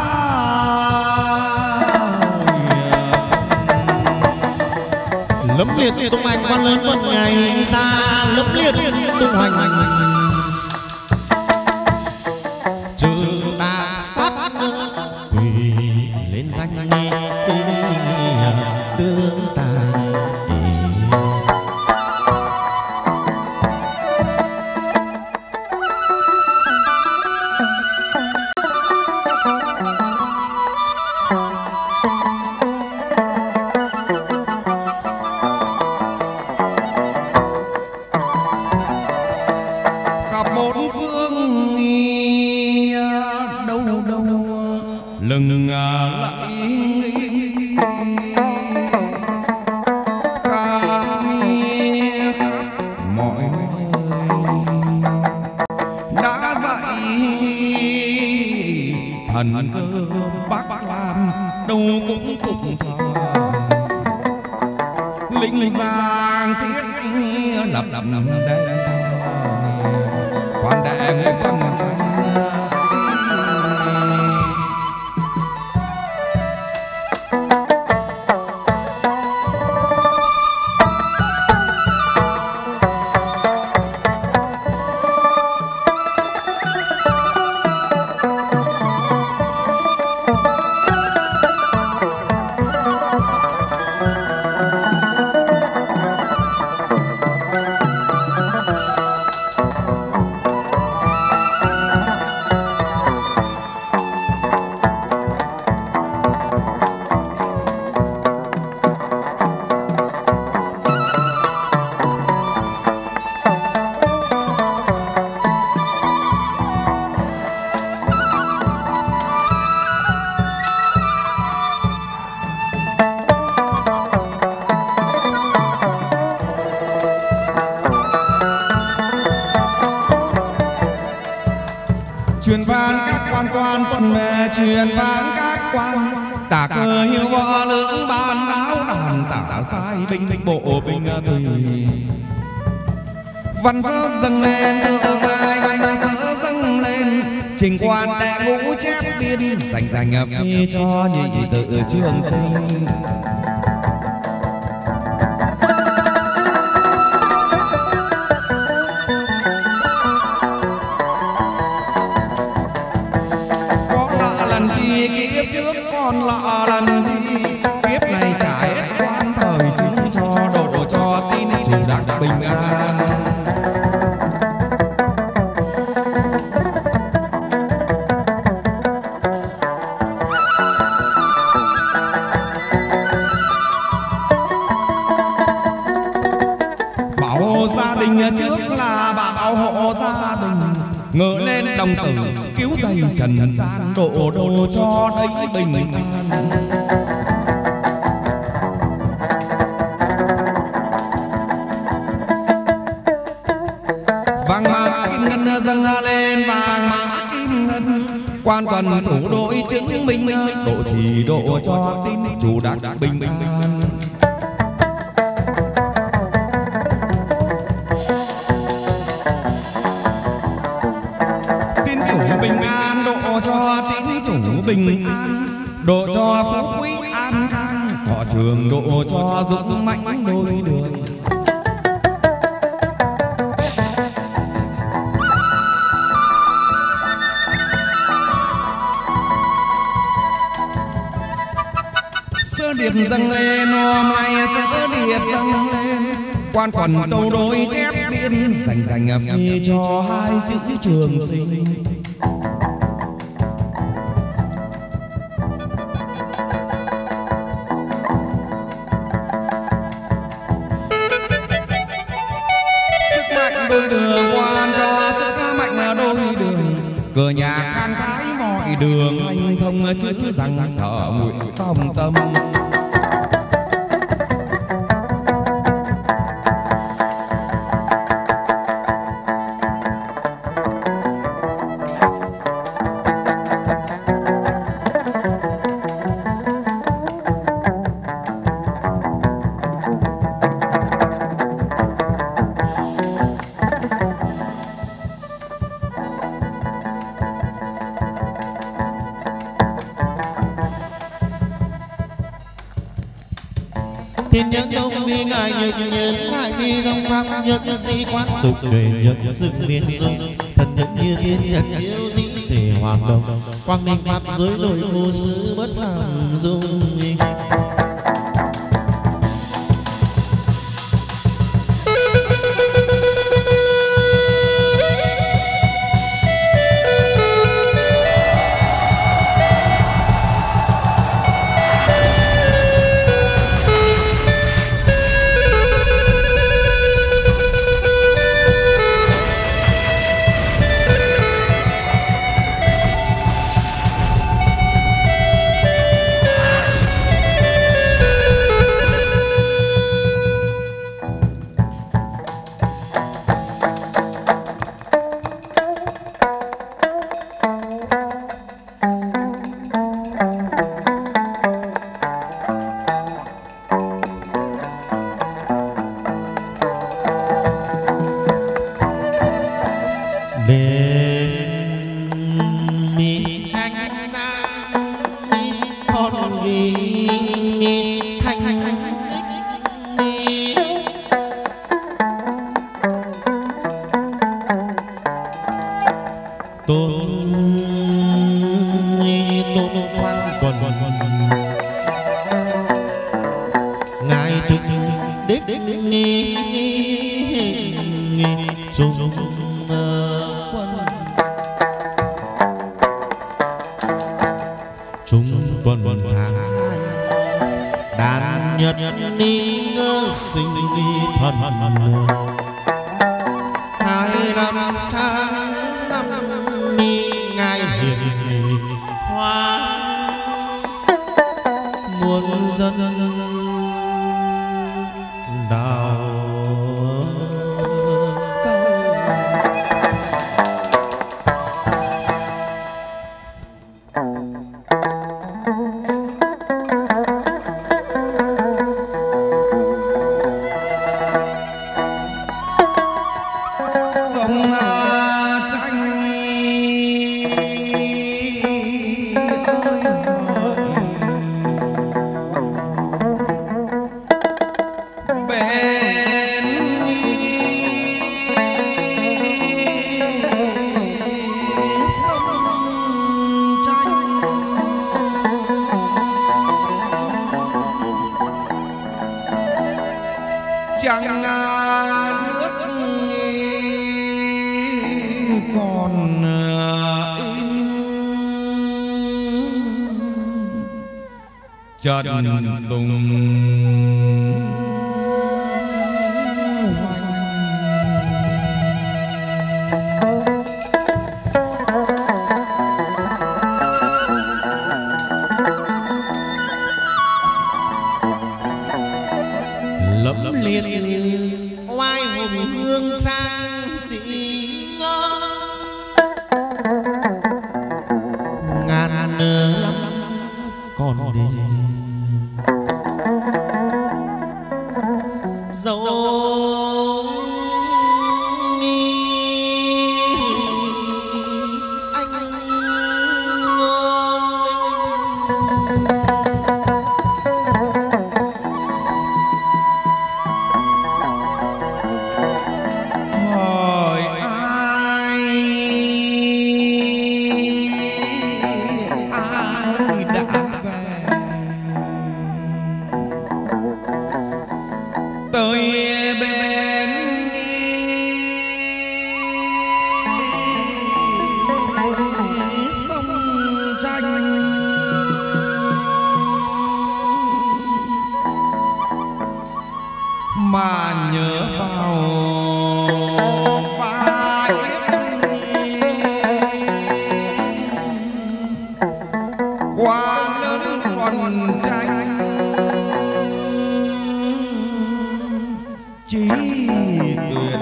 lấm liệt tung hành quan lớn một ngày xa lấm liệt tung hành trừ ta sát quỳ lên danh tương tài lừng lẫy khát mọi nơi đã dạy thần cơ Bắc Lam đâu cũng phục thờ linh giang thiết lập lập đen quan đệ ngũ thần tranh truyền vang các quan quan tuần về truyền vang các quan tả cơ hiu võ lưỡng ban áo đàn tả sai binh binh bộ binh tùy văn sớ dâng lên tương lai văn sớ dâng lên trình quan đệ ngũ chép biên dành dành phi cho nhị tự trường sinh kiếp trước con lạ lần chi kiếp này trải hết quan thời chứng cho độ cho tin chủ đắc bình an bảo hộ gia đình trước là bảo hộ gia đình ngỡ lên đồng tử cứu dây trần gian độ độ cho đấy bình an vàng mã kim ngân dâng lên vàng mã kim ngân quan tuần thủ đội chứng minh độ trì độ cho tin chủ đắc bình an bình an độ cho tín chủ bình an độ cho phú quý an khang thọ trường độ cho dũng mãnh đôi đường sơ điệp dâng lên hôm nay sơ điệp dâng lên quan tuần tâu đôi chép biên dành dành phi cho hai chữ trường sinh đôi đường quan cho sức mạnh đôi đường cửa nhà khang thái mọi đường anh thông chữ rằng sợ nguyện tòng tâm thiên nhân đông vì ngài nhược nhân ngài vì đông pháp nhân sĩ quán tục đời nhân sức miên dung thần nhân như thiên nhật chiếu dĩ thể hoạt động quang minh pháp giới nội vô sư bất phàm dung. Trần Tùng lẫm liệt oai hùng hương trang sĩ ngõ ngàn lắm còn đi dấu mà nhớ vào ba quá lớn còn tranh trí tuyệt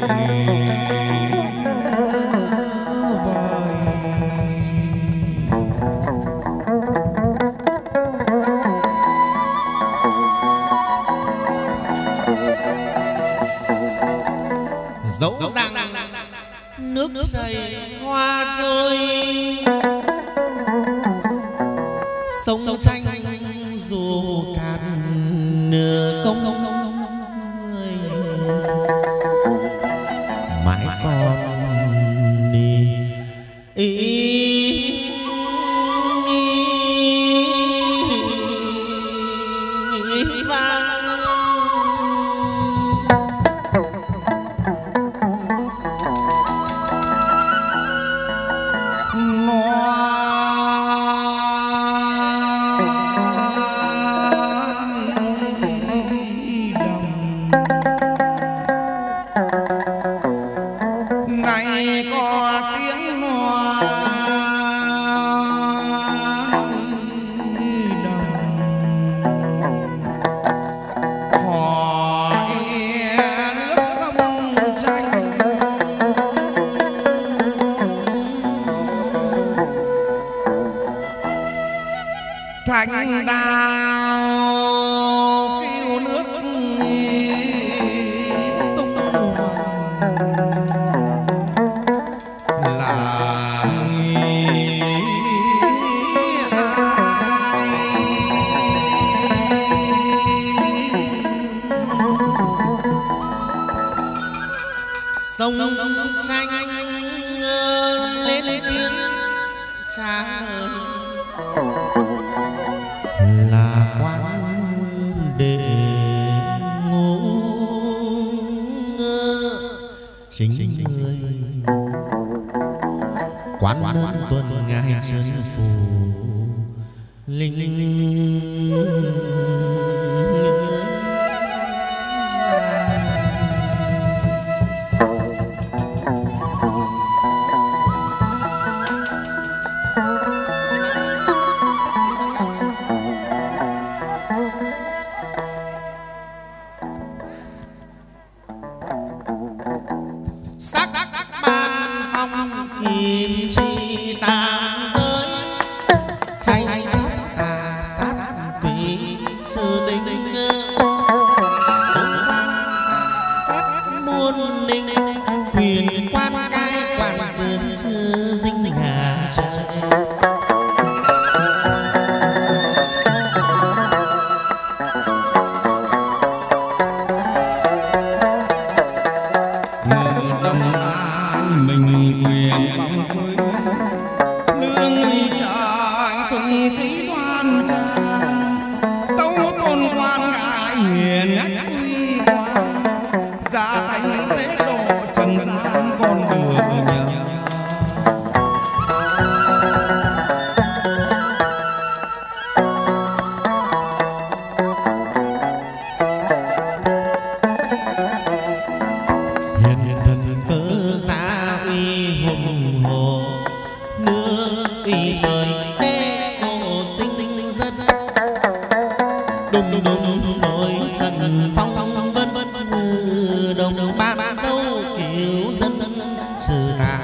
dẫu rằng nước chảy hoa rơi sông tranh dù cạn nửa công có tiếng hoa thành đào kêu nước tung là sông tranh lên tiếng trả lời là quan đệ ngô ngơ chính người quán đơn tuần ngài chân phù linh sắc ban phong kim chi tam giới hành sắc tà sát quỷ trừ tình bốn quan phép muôn ninh quyền quan cai quản vườn chư dinh nhà trời đùng đùng nổi trần phong vân đồng ba dâu cứu dân trừ tà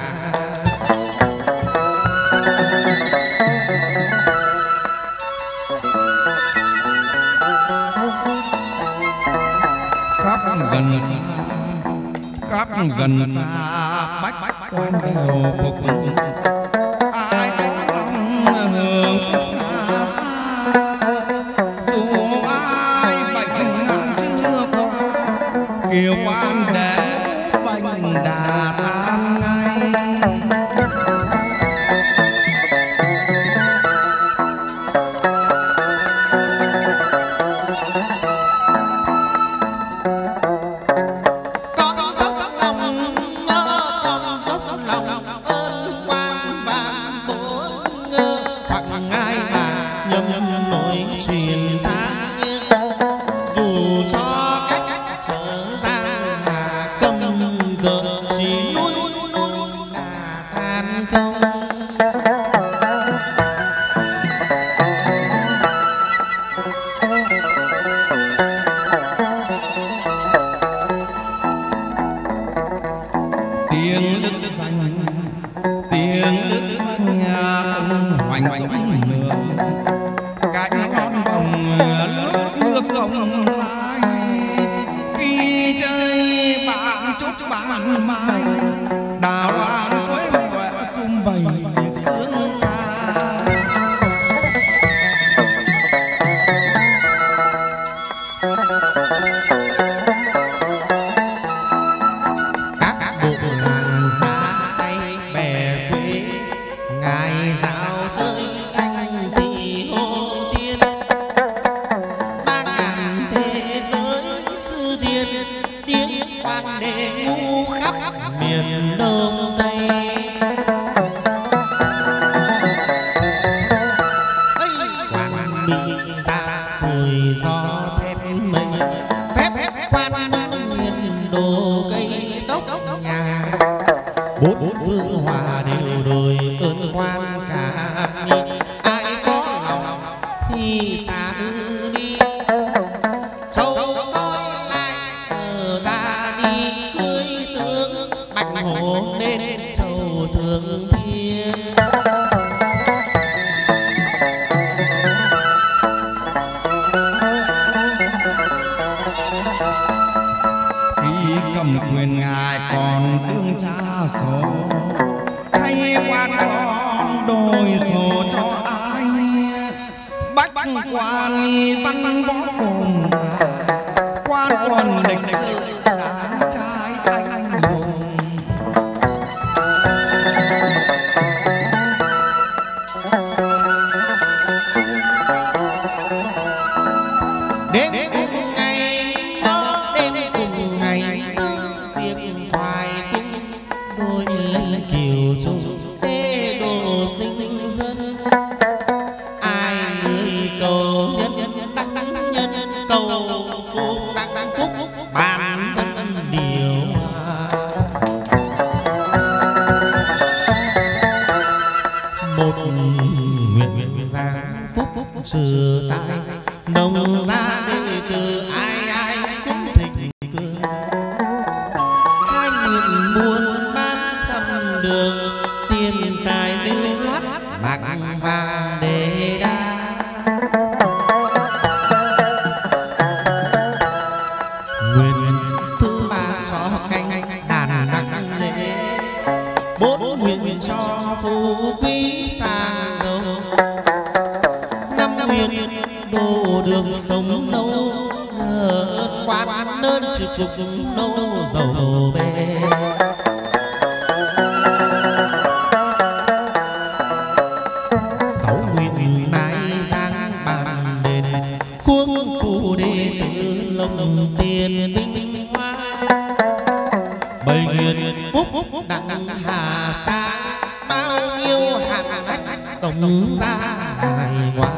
khắp gần xa khắp gần xa bách bách quan đều phục ai cũng lòng hưởng phúc hà xa dù ai bệnh nặng chưa qua kiều quan để bệnh đà tan ngay truyền ta dù cho cách trở giang hà cầm cờ chỉ núi núi đà than không tiếng đức danh tiếng đức danh tung hoành hoành ngược cánh non bồng nước nước bồng lai khi chơi bạn chúc bạn mai đào loan quế mùa sum vầy tiệc sướng ca các bộ làng ra tay bè quê ngài dạo chơi canh thì vương hòa đều đời ơn quan cả mi. Ai có lòng thì xa tư đi, châu tôi lại trở ra đi cưới tướng bạch hổ nên châu thường thiên. Cầm quyền ngài còn đương cha số, hay quan con đổi số cho ai. Bách quan văn võ cùng quan còn lịch sử đáng trai anh hùng. Đêm cùng ngày đó, đêm cùng ngày thoại cung đôi lên kiều trung tế độ sinh dân. Ai người cầu nhân đăng nhân cầu phúc đăng phúc bản thân điều hòa. Một nguyện giang phúc trừ tai nông gia đệ tử ai ai cũng thịnh cương. Hai nghìn muôn ban trăm đường tiền tài lưu loát bạc vàng đề đa. Nguyện thứ ba cho canh đàn đăng lễ, bốn nguyện cho phú quý sang giàu, năm nguyện đồ được sống lâu nhờ quan đơn trực trục nâu dầu bê. Sáu nguyện nái giang bàn đền khuôn phù đệ tử lồng tiền vinh hoa. Bảy nguyện phúc đặng hà sa bao nhiêu hạn ách tổng ra hài ngoài.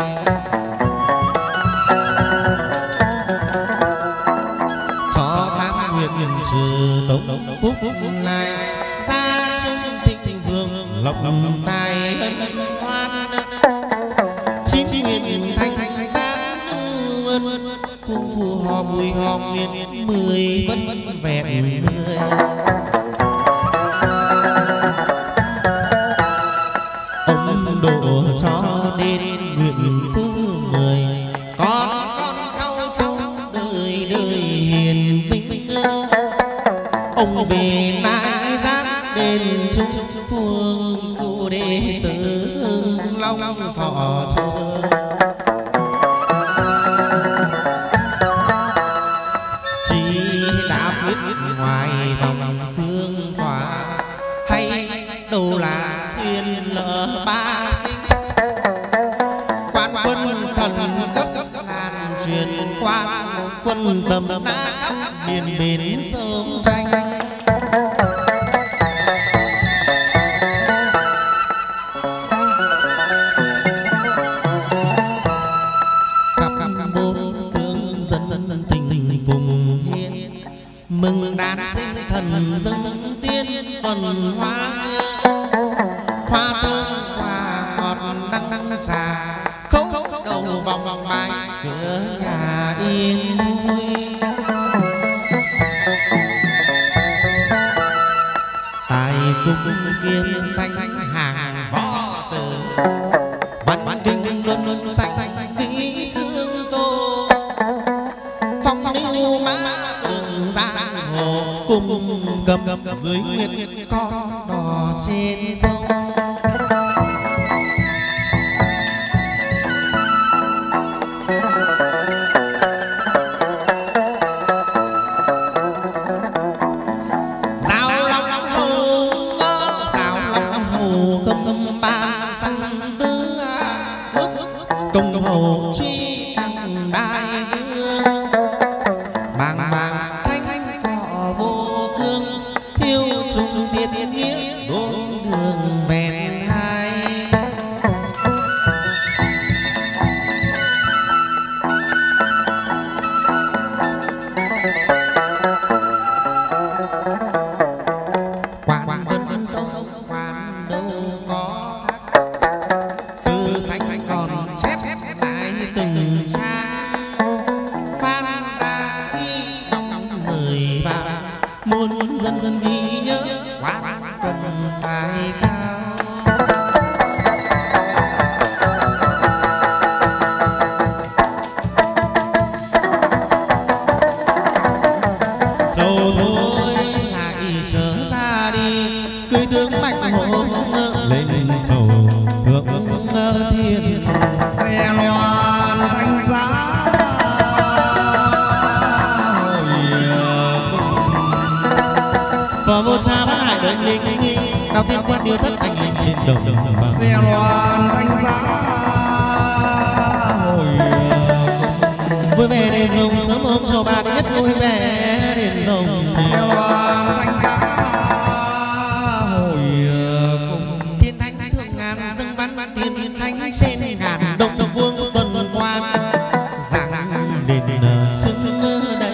Trừ tống phúc này xa trung thịnh vương lộc tài ân hoan. Chín nguyện thanh giang ơn khuôn phù hò bùi hò nguyện mười vân vẹn mười. Ông độ cho đến nguyện thứ mười, con con cháu cháu đời đời hiền vinh. Ông về nai giác đền trung phương phụ đệ tử long thọ chơi. Chỉ đã biết ngoài vòng hương tỏa, hay đâu là xuyên lỡ ba sinh. Quan quân khẩn cấp lan truyền quan quân tầm đã khắp điền bến sớm tranh. Mừng đàn sinh thần dâng tiên tuần hoa nhớ. Hoa thơm hoa ngọt đăng đăng trà khấu đầu vòng vòng bài cửa nhà yên vui. Tài cung kiếm xanh hàng võ tử, văn kinh luân luân xanh vĩ trương tô. Phong lưu mã tường giang hồ cùng cầm dưới nguyệt con đò trên sông. Giao long hầu ngõ giao long hầu không ba sang tứ thước công hầu truy đăng đại vương. Mang mang thanh thọ vô cương hiếu trung thiên nghĩa đôi đường vẹn hai. Quan vân sông lên trầu thượng thiên xe loan thanh giá phò vô cha bắt hải đơn linh đào tiên quan điêu thất anh linh trên đồng bằng xe loan thanh giá vui vẻ đền rồng sớm hôm cho bà nhất vui vẻ đền rồng xe loan thanh giá hồi cùng thiên thánh thượng ngàn dâng bắn thiên thánh trên ngàn đông đông vương tuần quan giảng đền sưng đây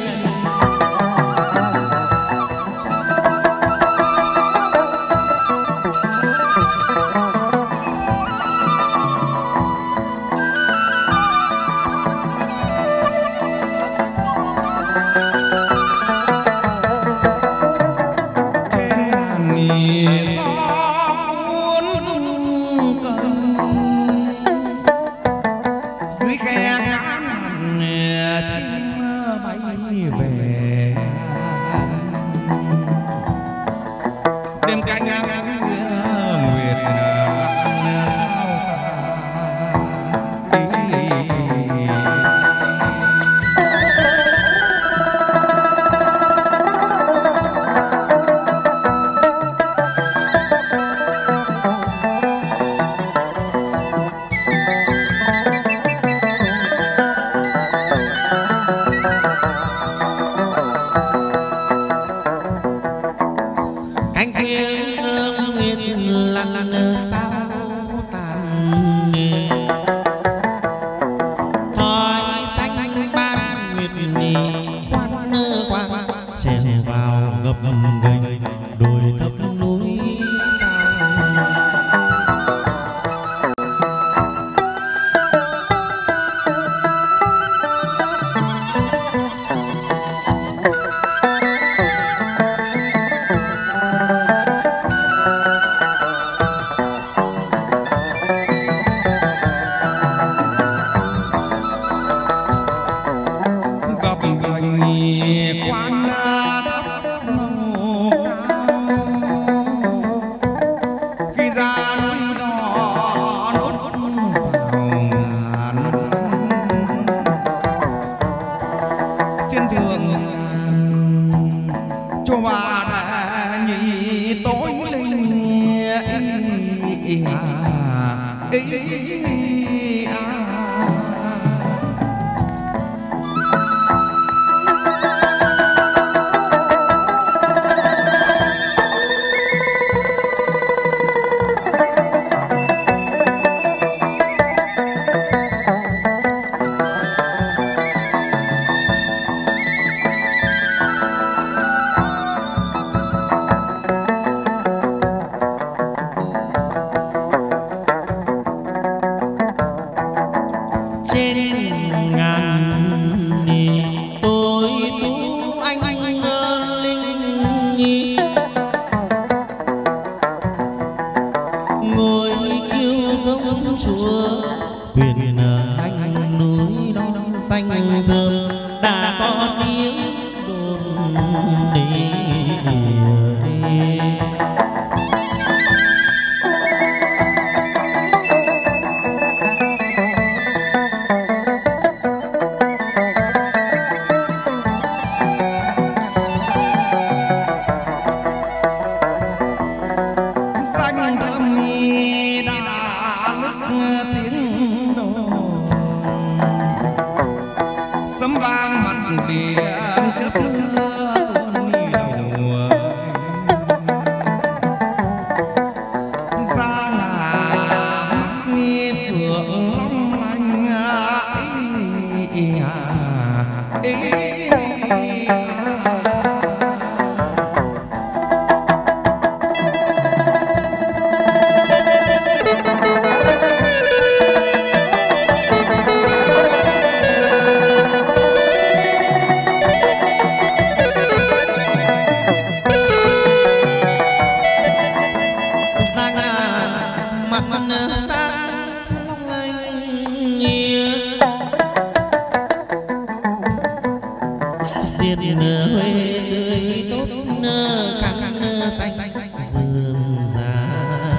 huê tươi tốt khăn xanh rườm rà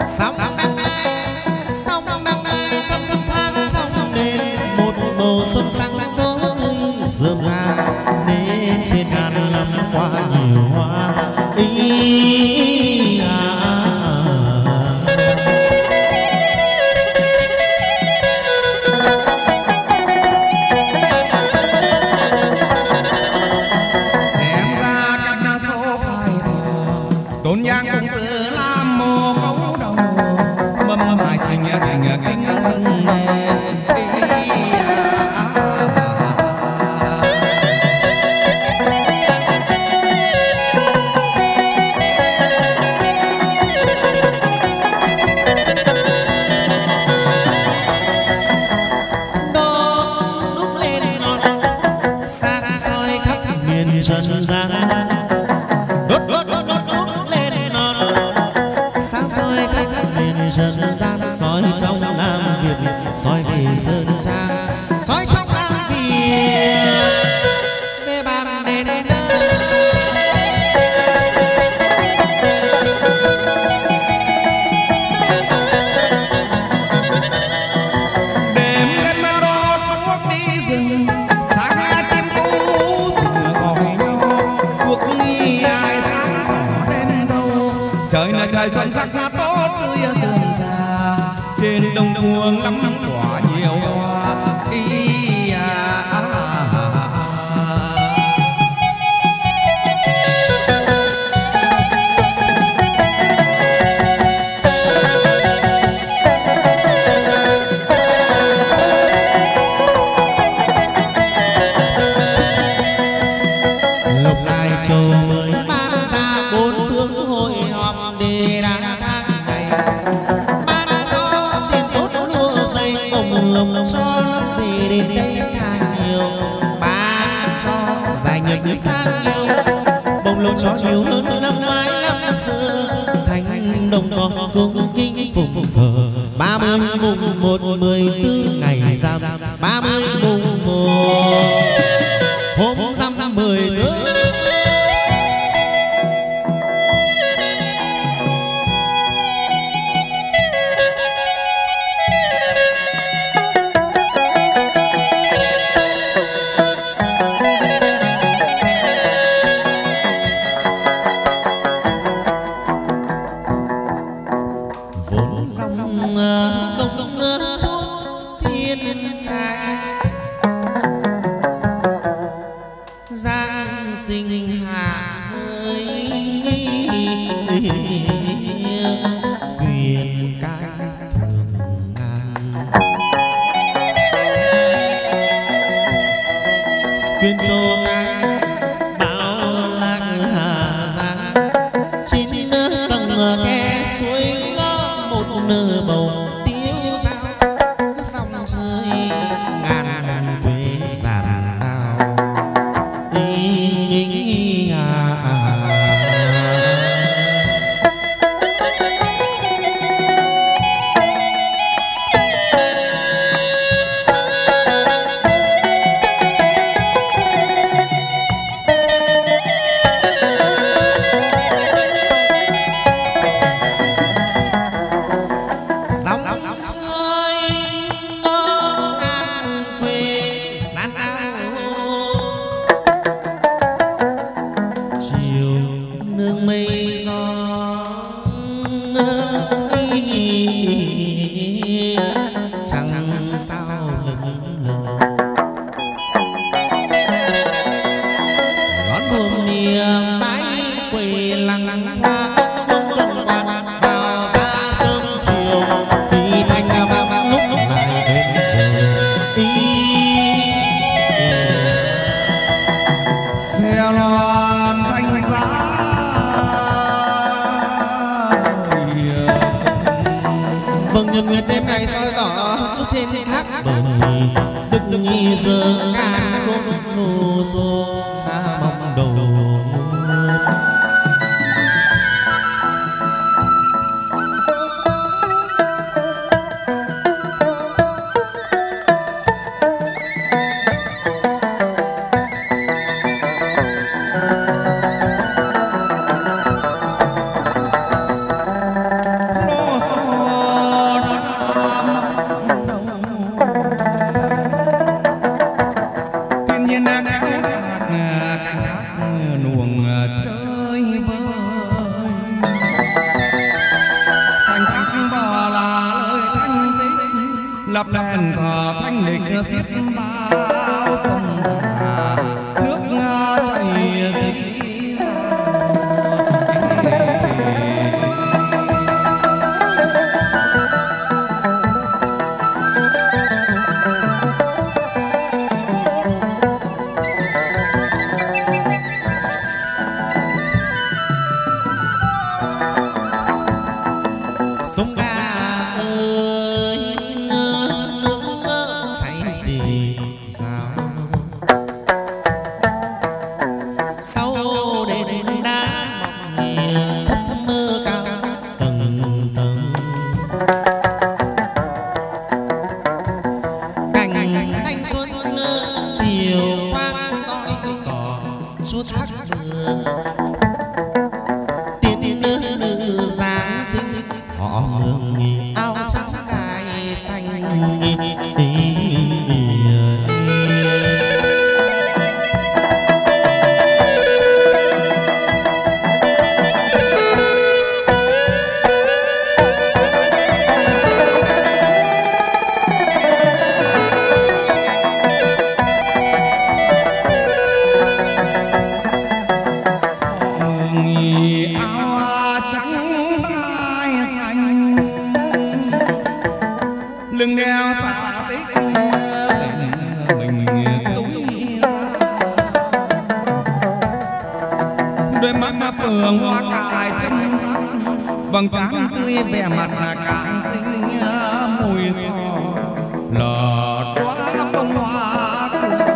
sóng năm nay sóng năm nay thấp thoáng trong đền một màu xuân sáng tố tươi rơm rà nên trên đàn năm qua nhiều hoa ý à. Tôn nhang cũng sự làm mồ khấu đầu mâm hai trình thành kinh rừng nè đốt đúc lên non sáng soi khắp miền trần gian trần gian soi trong Nam Việt soi về Sơn Trang soi trong Nam Việt về bàn đền nơi đêm đêm đốt đuốc đi rừng sáng chim cú sửa gọi nhau cuộc nghi ai sáng tỏ đêm thâu trời là trời xuân sắc tốt tươi rừng trên đồng cuồng lắm quả nhiều hoa ý à, à, à, à. lục tài châu mới ban ra bốn phương hội họp đề đàn tháng này lồng cho lắm vì đến đây càng nhiều bán cho dài nhật sang nhiều bông lông cho nhiều hơn năm ngoái năm xưa thành đồng còn cung kinh phụng thờ ba mươi mùng một mười tư ngày rằm ba mươi mùng một hôm rằm mười tư quyền cái thường ngàn quyền số cái bao lạc hà giang chín tầng khe suối ngõ một nửa bầu tiêu dao cứ sông rơi ngàn quê giàn đào ý à, à. giờ can cũng nô xô đã bóng đầu nô xô lập đền thờ thanh lịch xiết bao sông Đà, nước chảy dĩ dàng. Sông Đà ơi, nước chảy dì dào, sau đền đá mọc nghìa thấp mơ cao tầng tầng, cảnh thanh xuân thiều quang soi cỏ chút thác mưa, tiên nữ nữ dáng xinh họ mường nghỉ áo trắng cài xanh. Lưng đeo xạ tích tình mình túi ra, đôi mắt phượng hoa cài chân rắc, vầng trán tươi vẻ mặt là càng xinh mùi giò lờ đóa bông hoa cười.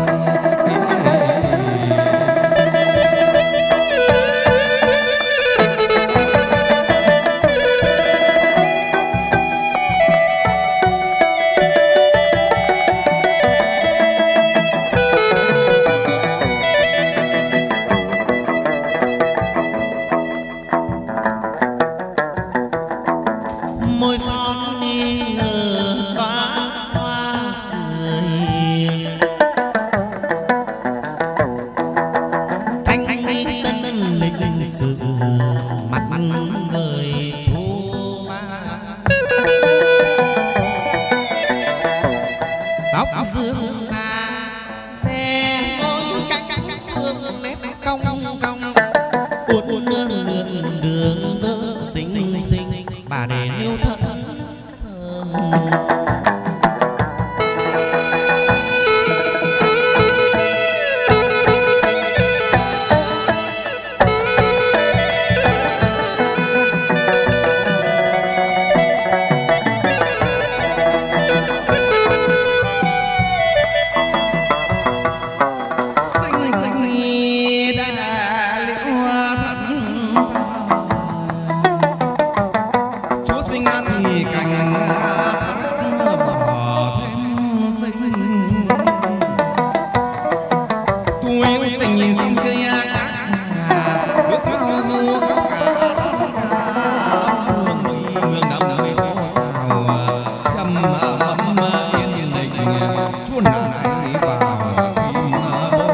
Môi son đi nở đóa hoa cười, thanh thanh đi tân lịch sự mặt mặt người thu ba, tóc dương xa xe môi cánh cánh phương nét cong cong, uốn lượn lượn đường tơ xinh xinh bà để yêu thân thơm. Xinh xinh đã liễu thẫn chúa sinh thì cành bỏ thêm xinh, tôi yêu tình sông chơi các nhà bước mau du khắp cả hương hương đắm nơi phố xào chăm mắm yên định chúa nại vào kim bôi.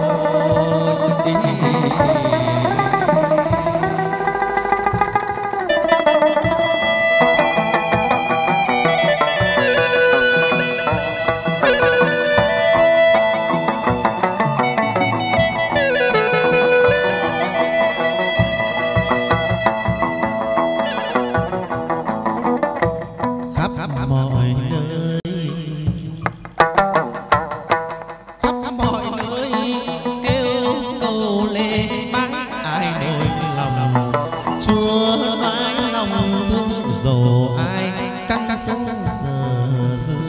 Khắp mọi nơi, khắp mọi nơi kêu cầu lệ bái ai nỗi lòng, chúa nói lòng thương dầu ai căn số giờ dư.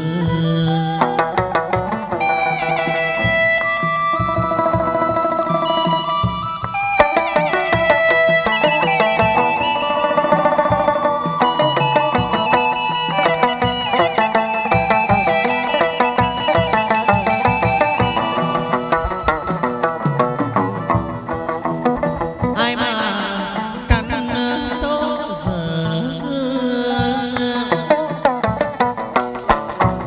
Ai mà căn số giờ dư,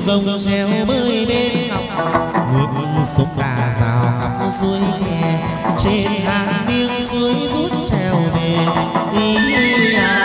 rồng treo bơi bên ngọc ngược sông đà rào khắp suối khe trên hàng miếng suối rút treo về ý à.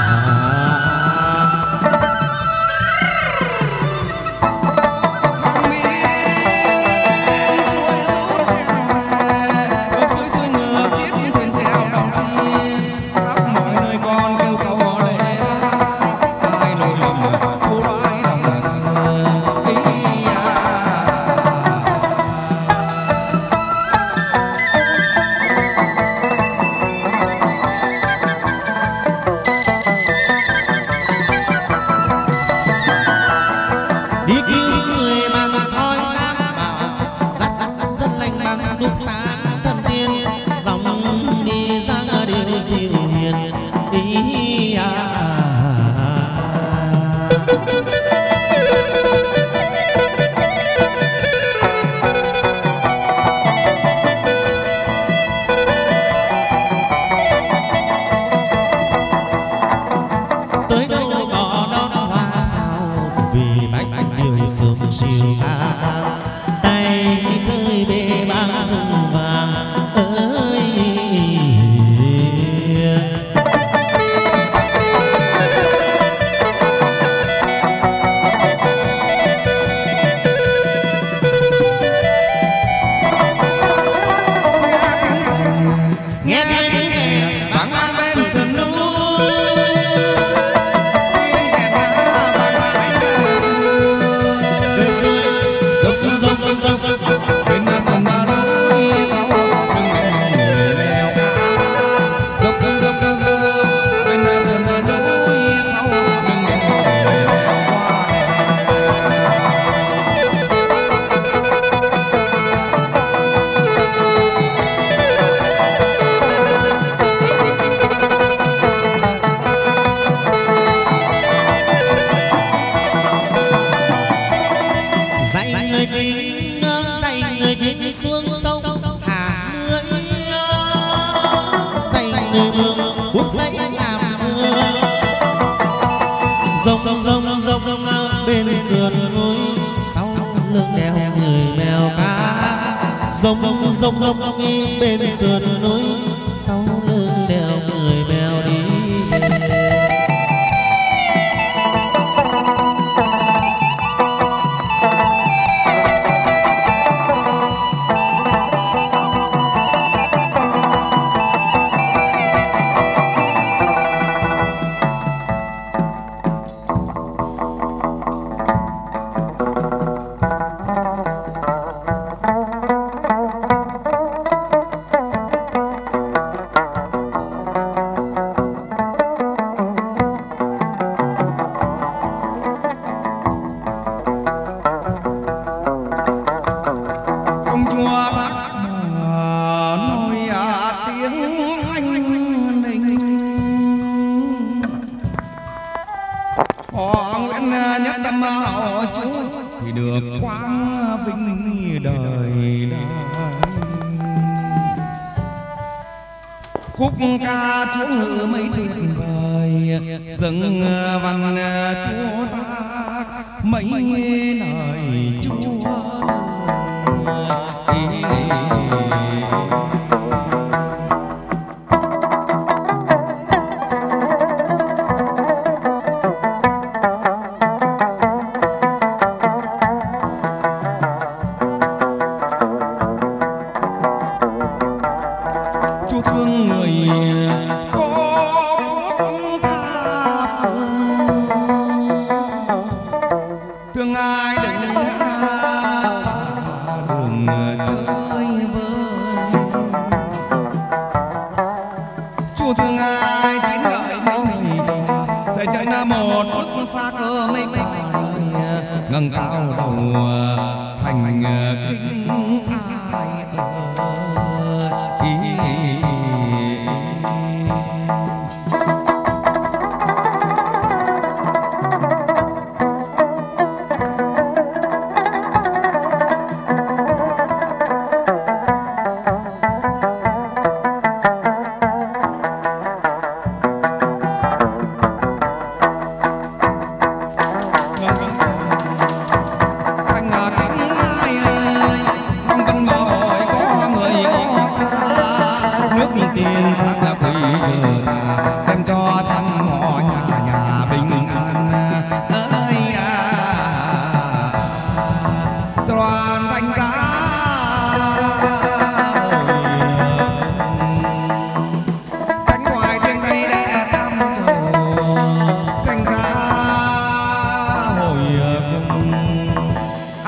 Rồng rồng rồng nghiêng bên sườn núi sau lưng đèo người mèo đi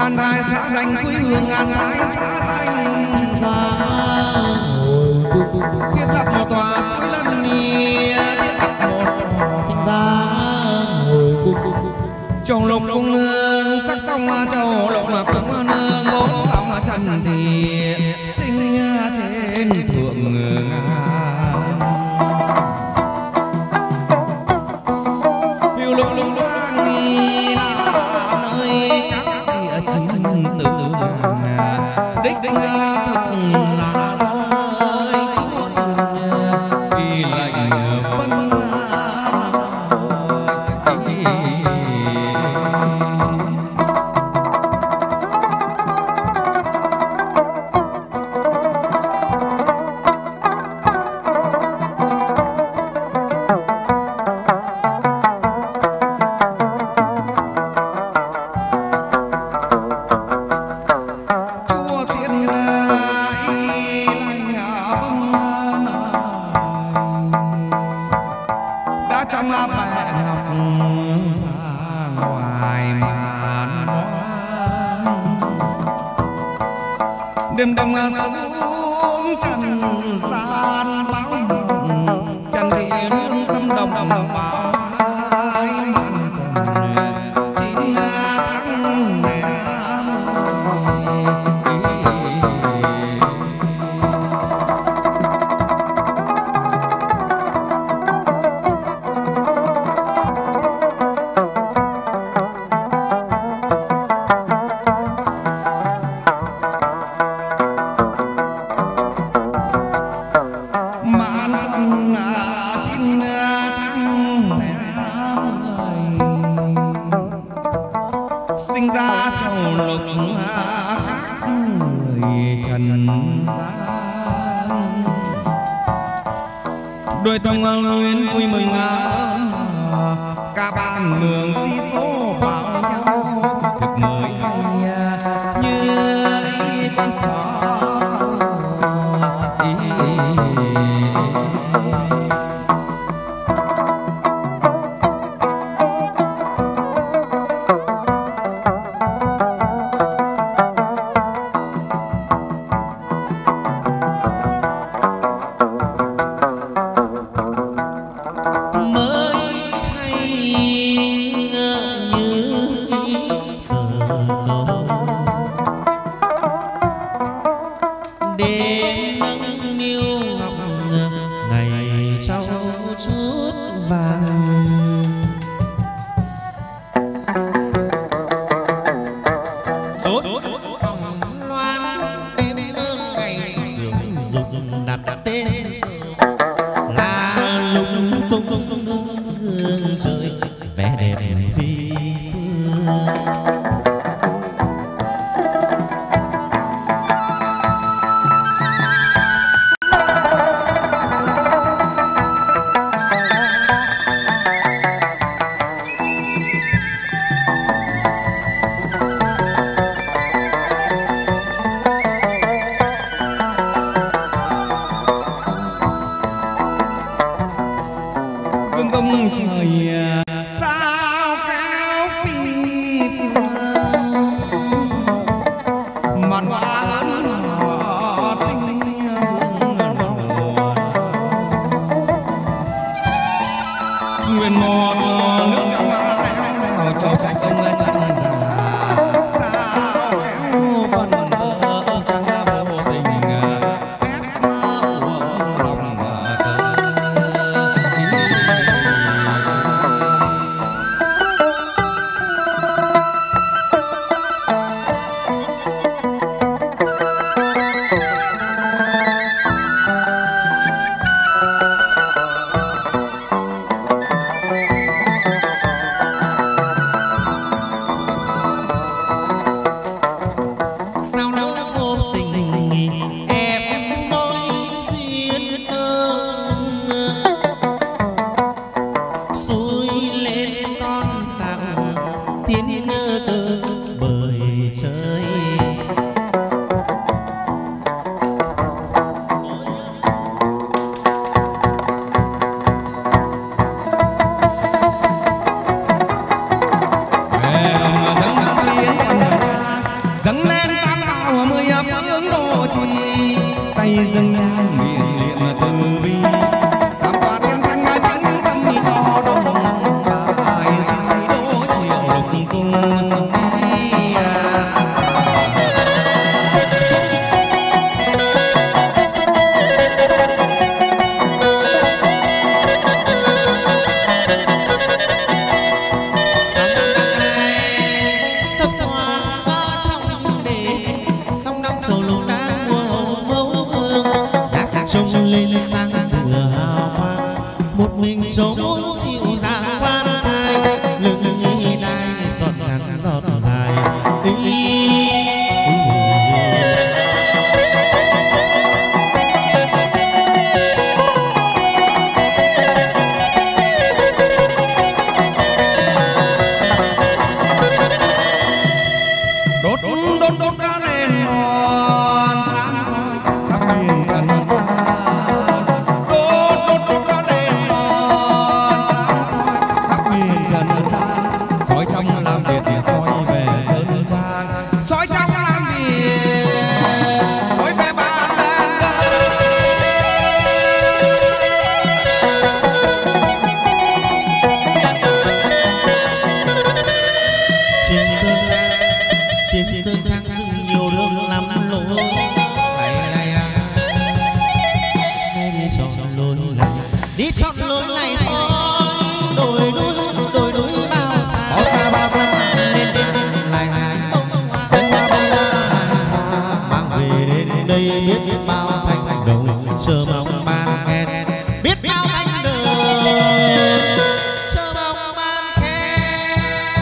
An Thái xã danh quê hương An Thái xã danh ra ngồi cung thiết lập một tòa suối lâm nghia thiết lập một thành ra ngồi cung chồng lục cung nương sắc phong châu lục mà cung nương bốn lòng trần thì sinh trên thượng ngàn phiêu lục lục giang nghi là nơi các địa chính từ ngàn đích thực là nơi chúa tiền kỳ lệnh phân đêm đông xuống trần gian báo mộng trần thị nương tâm đồng bảo thái màn tần chín tháng mẹ sinh ra trong lục các người trần gian đôi tông luyến vui mừng cả bàn mường xí số bảo nhau thực mới hay như con sò câu đêm nắng niêu ngọc ngày trao chút vàng chốt phòng loan đêm ngày sương dùng đặt tên là lung tung hương trời vẻ đẹp phi phương. ông trời sao cao phi phương màn hoa tinh nguyên một nước trong leo trầu trạch công chân già sao kéo phần vợ chẳng vô tình ép uổng lòng giọt dài. Ý, đốt đốt đốt cá lên non sáng soi khắp miền trần gian. Đốt đốt đốt cá lên non sáng soi khắp miền trần gian. Soi trong làm việc thì soi về sơn trang, soi trong làm việc soi về ban đàn đàn. trên sơn trang, trên sơn trang dựng nhiều đường lắm lối. Này này à, đi chọn lối này, đi chọn lối này thôi. Đồi núi, đồi núi bao xa, Bao xa bao xa lên đến lại lại bông hoa, bông hoa bông hoa mang về đến đây biết bao thanh đồng, chờ mong ban khen, biết bao thanh đồng, chờ mong ban khen.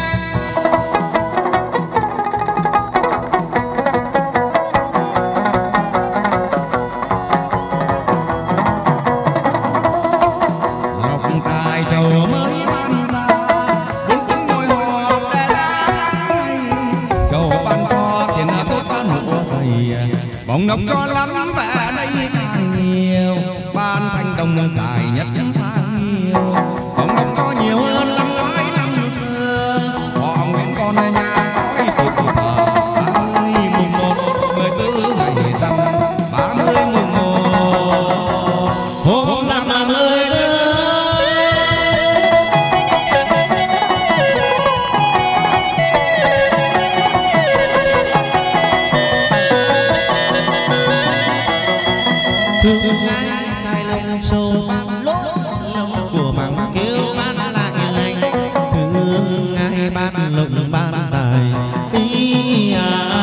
ngọc tài trầu mới ban ra, bốn phương ngồi họp để đã tháng ngày. Trầu ban cho tiền tốt ban nụ dày, bóng ngọc cho lắm về đây càng nhiều. Ban thanh đồng dài nhất sang nhiều, bóng ngọc cho nhiều hơn năm ngoái năm xưa. Họ nguyện con nhà cõi phục thờ, ba mươi mùng một mười tư ngày rằm, ba mươi mùng một hôm rằm là mười tư. Thương ai cài lông sâu ban lỗ, lông của mắng kêu ban lại lành. Thương ai ban lông ban tài. Ý à.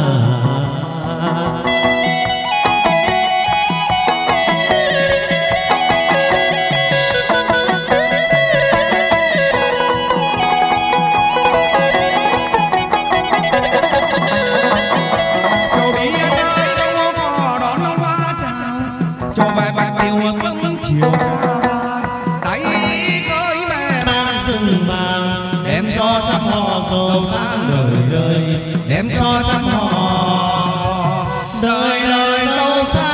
Châu bí tới đâu có đón nó hoa chào, cho về bạch điều sớm chiều qua. Tay với mẹ Ban rừng vàng đem cho trăm họ giàu sang đời đời, đem cho trăm họ đời đời giàu sang.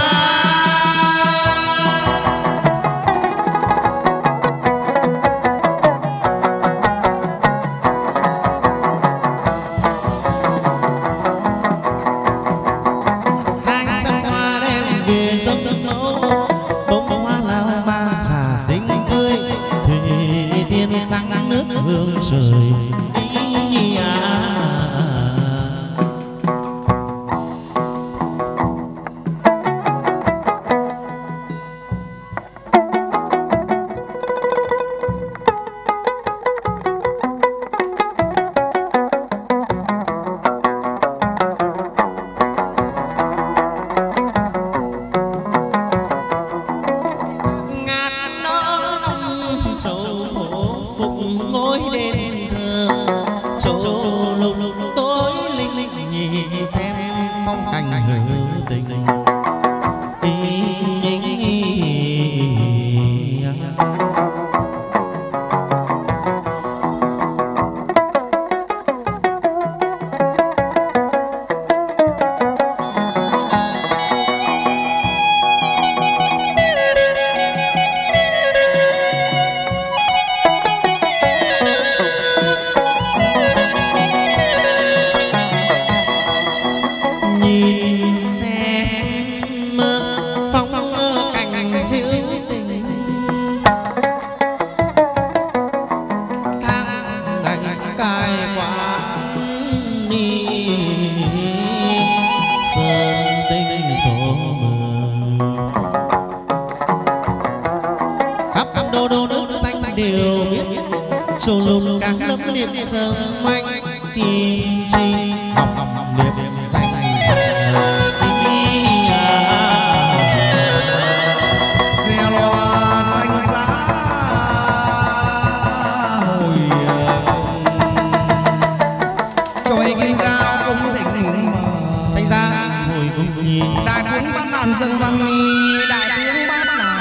Hai trăm hoa đem về dâng mẫu, bông hoa lao ba trà xinh tươi, thủy tiên sáng nước hương trời. Ý à. Ngàn nó lòng châu hổ phục ngôi đền thờ, châu lục tối linh linh nhìn xem phong cảnh hữu tình. Ý, ý, ý, à. Nhìn xem phong cảnh hữu tình, tháng ngày cai quán đi sơn tinh tổ mường. Khắp đô đô nước xanh đều biết, châu lục càng lấp liệt sớm manh. Kim chi ngọc ngọc liệp xanh rạng. Ý à. xe loan đánh giá hồi dân văn đại tướng bát là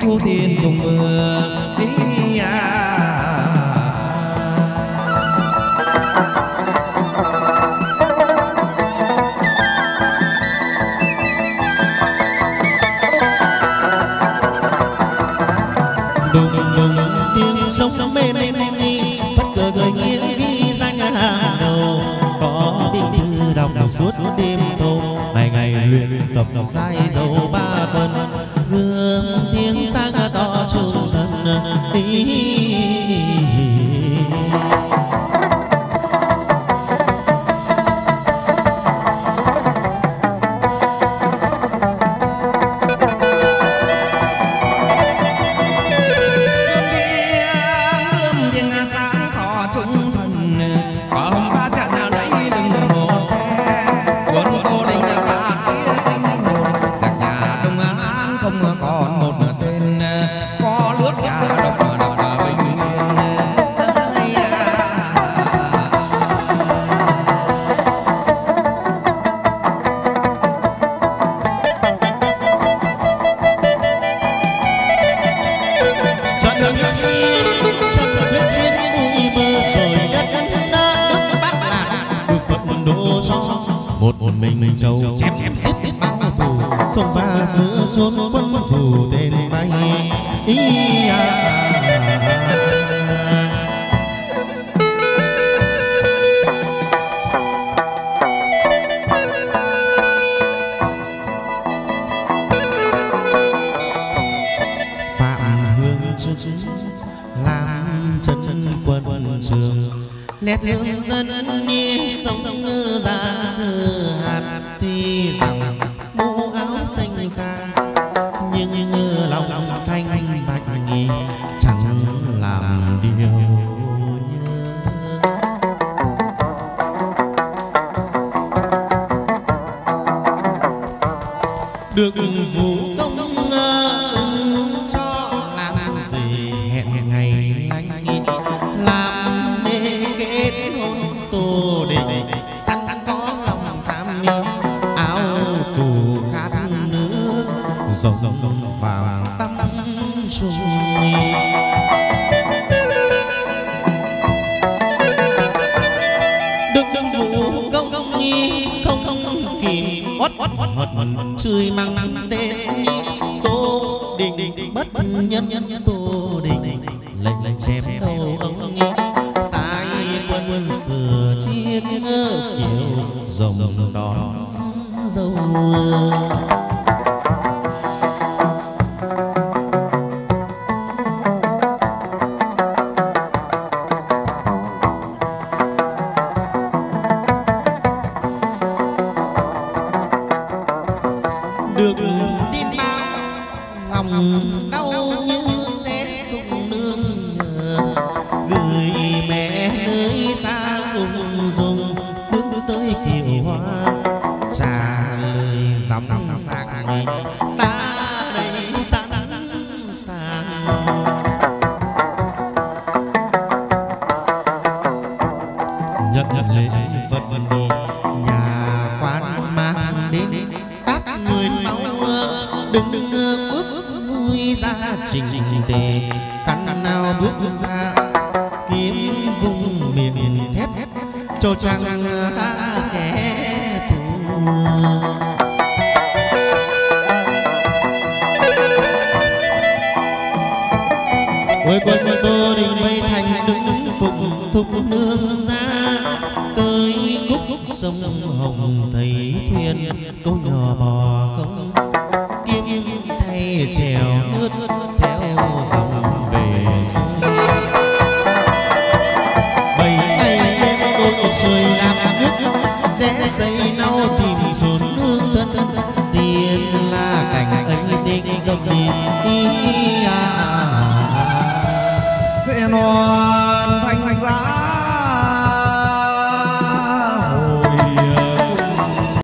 thu tiền trùng mưa đi à. Sông bên lên đi phất cờ cười nghĩa ghi danh hàng đầu, có binh thư đọc suốt đêm thâu, ngày ngày luyện tập sai dầu ba tuần, gương tiếng sáng to trung thân ý. Chốn quân thù tên bay ý à. Phạm Hương chức làm chân quân trường, lẽ thương dân đi sống ra thừa hạt thì rằng mũ áo xanh sang, nhưng lòng thanh bạch nghi chẳng làm điều nhớ. Được vũ công cho làm gì hẹn ngày lanh nghi, làm để kết hôn tô định sẵn có lòng tham nghi, áo tù khát nước rồng vàng tắm trung nghi. Được đừng vũ công nghi không không kìm ót ót hót chửi mang mang tên Tô Định bất nhân nhân Tô Định lệnh lệnh chém đầu ông nghi, sai quân sửa chiếc kiệu rồng đón dâu. Cho chàng kẻ thù. Ôi quân Tô Định vây thành đứng phục thục nương ra, tới khúc sông Hồng thấy thuyền câu nhỏ bò không, kiếm thay chèo nước theo dòng về xuôi. Trời làm nước rẽ xây nau tìm chốn hương thân, tiền là cảnh ấy tình đồng đi à. Sẽ nói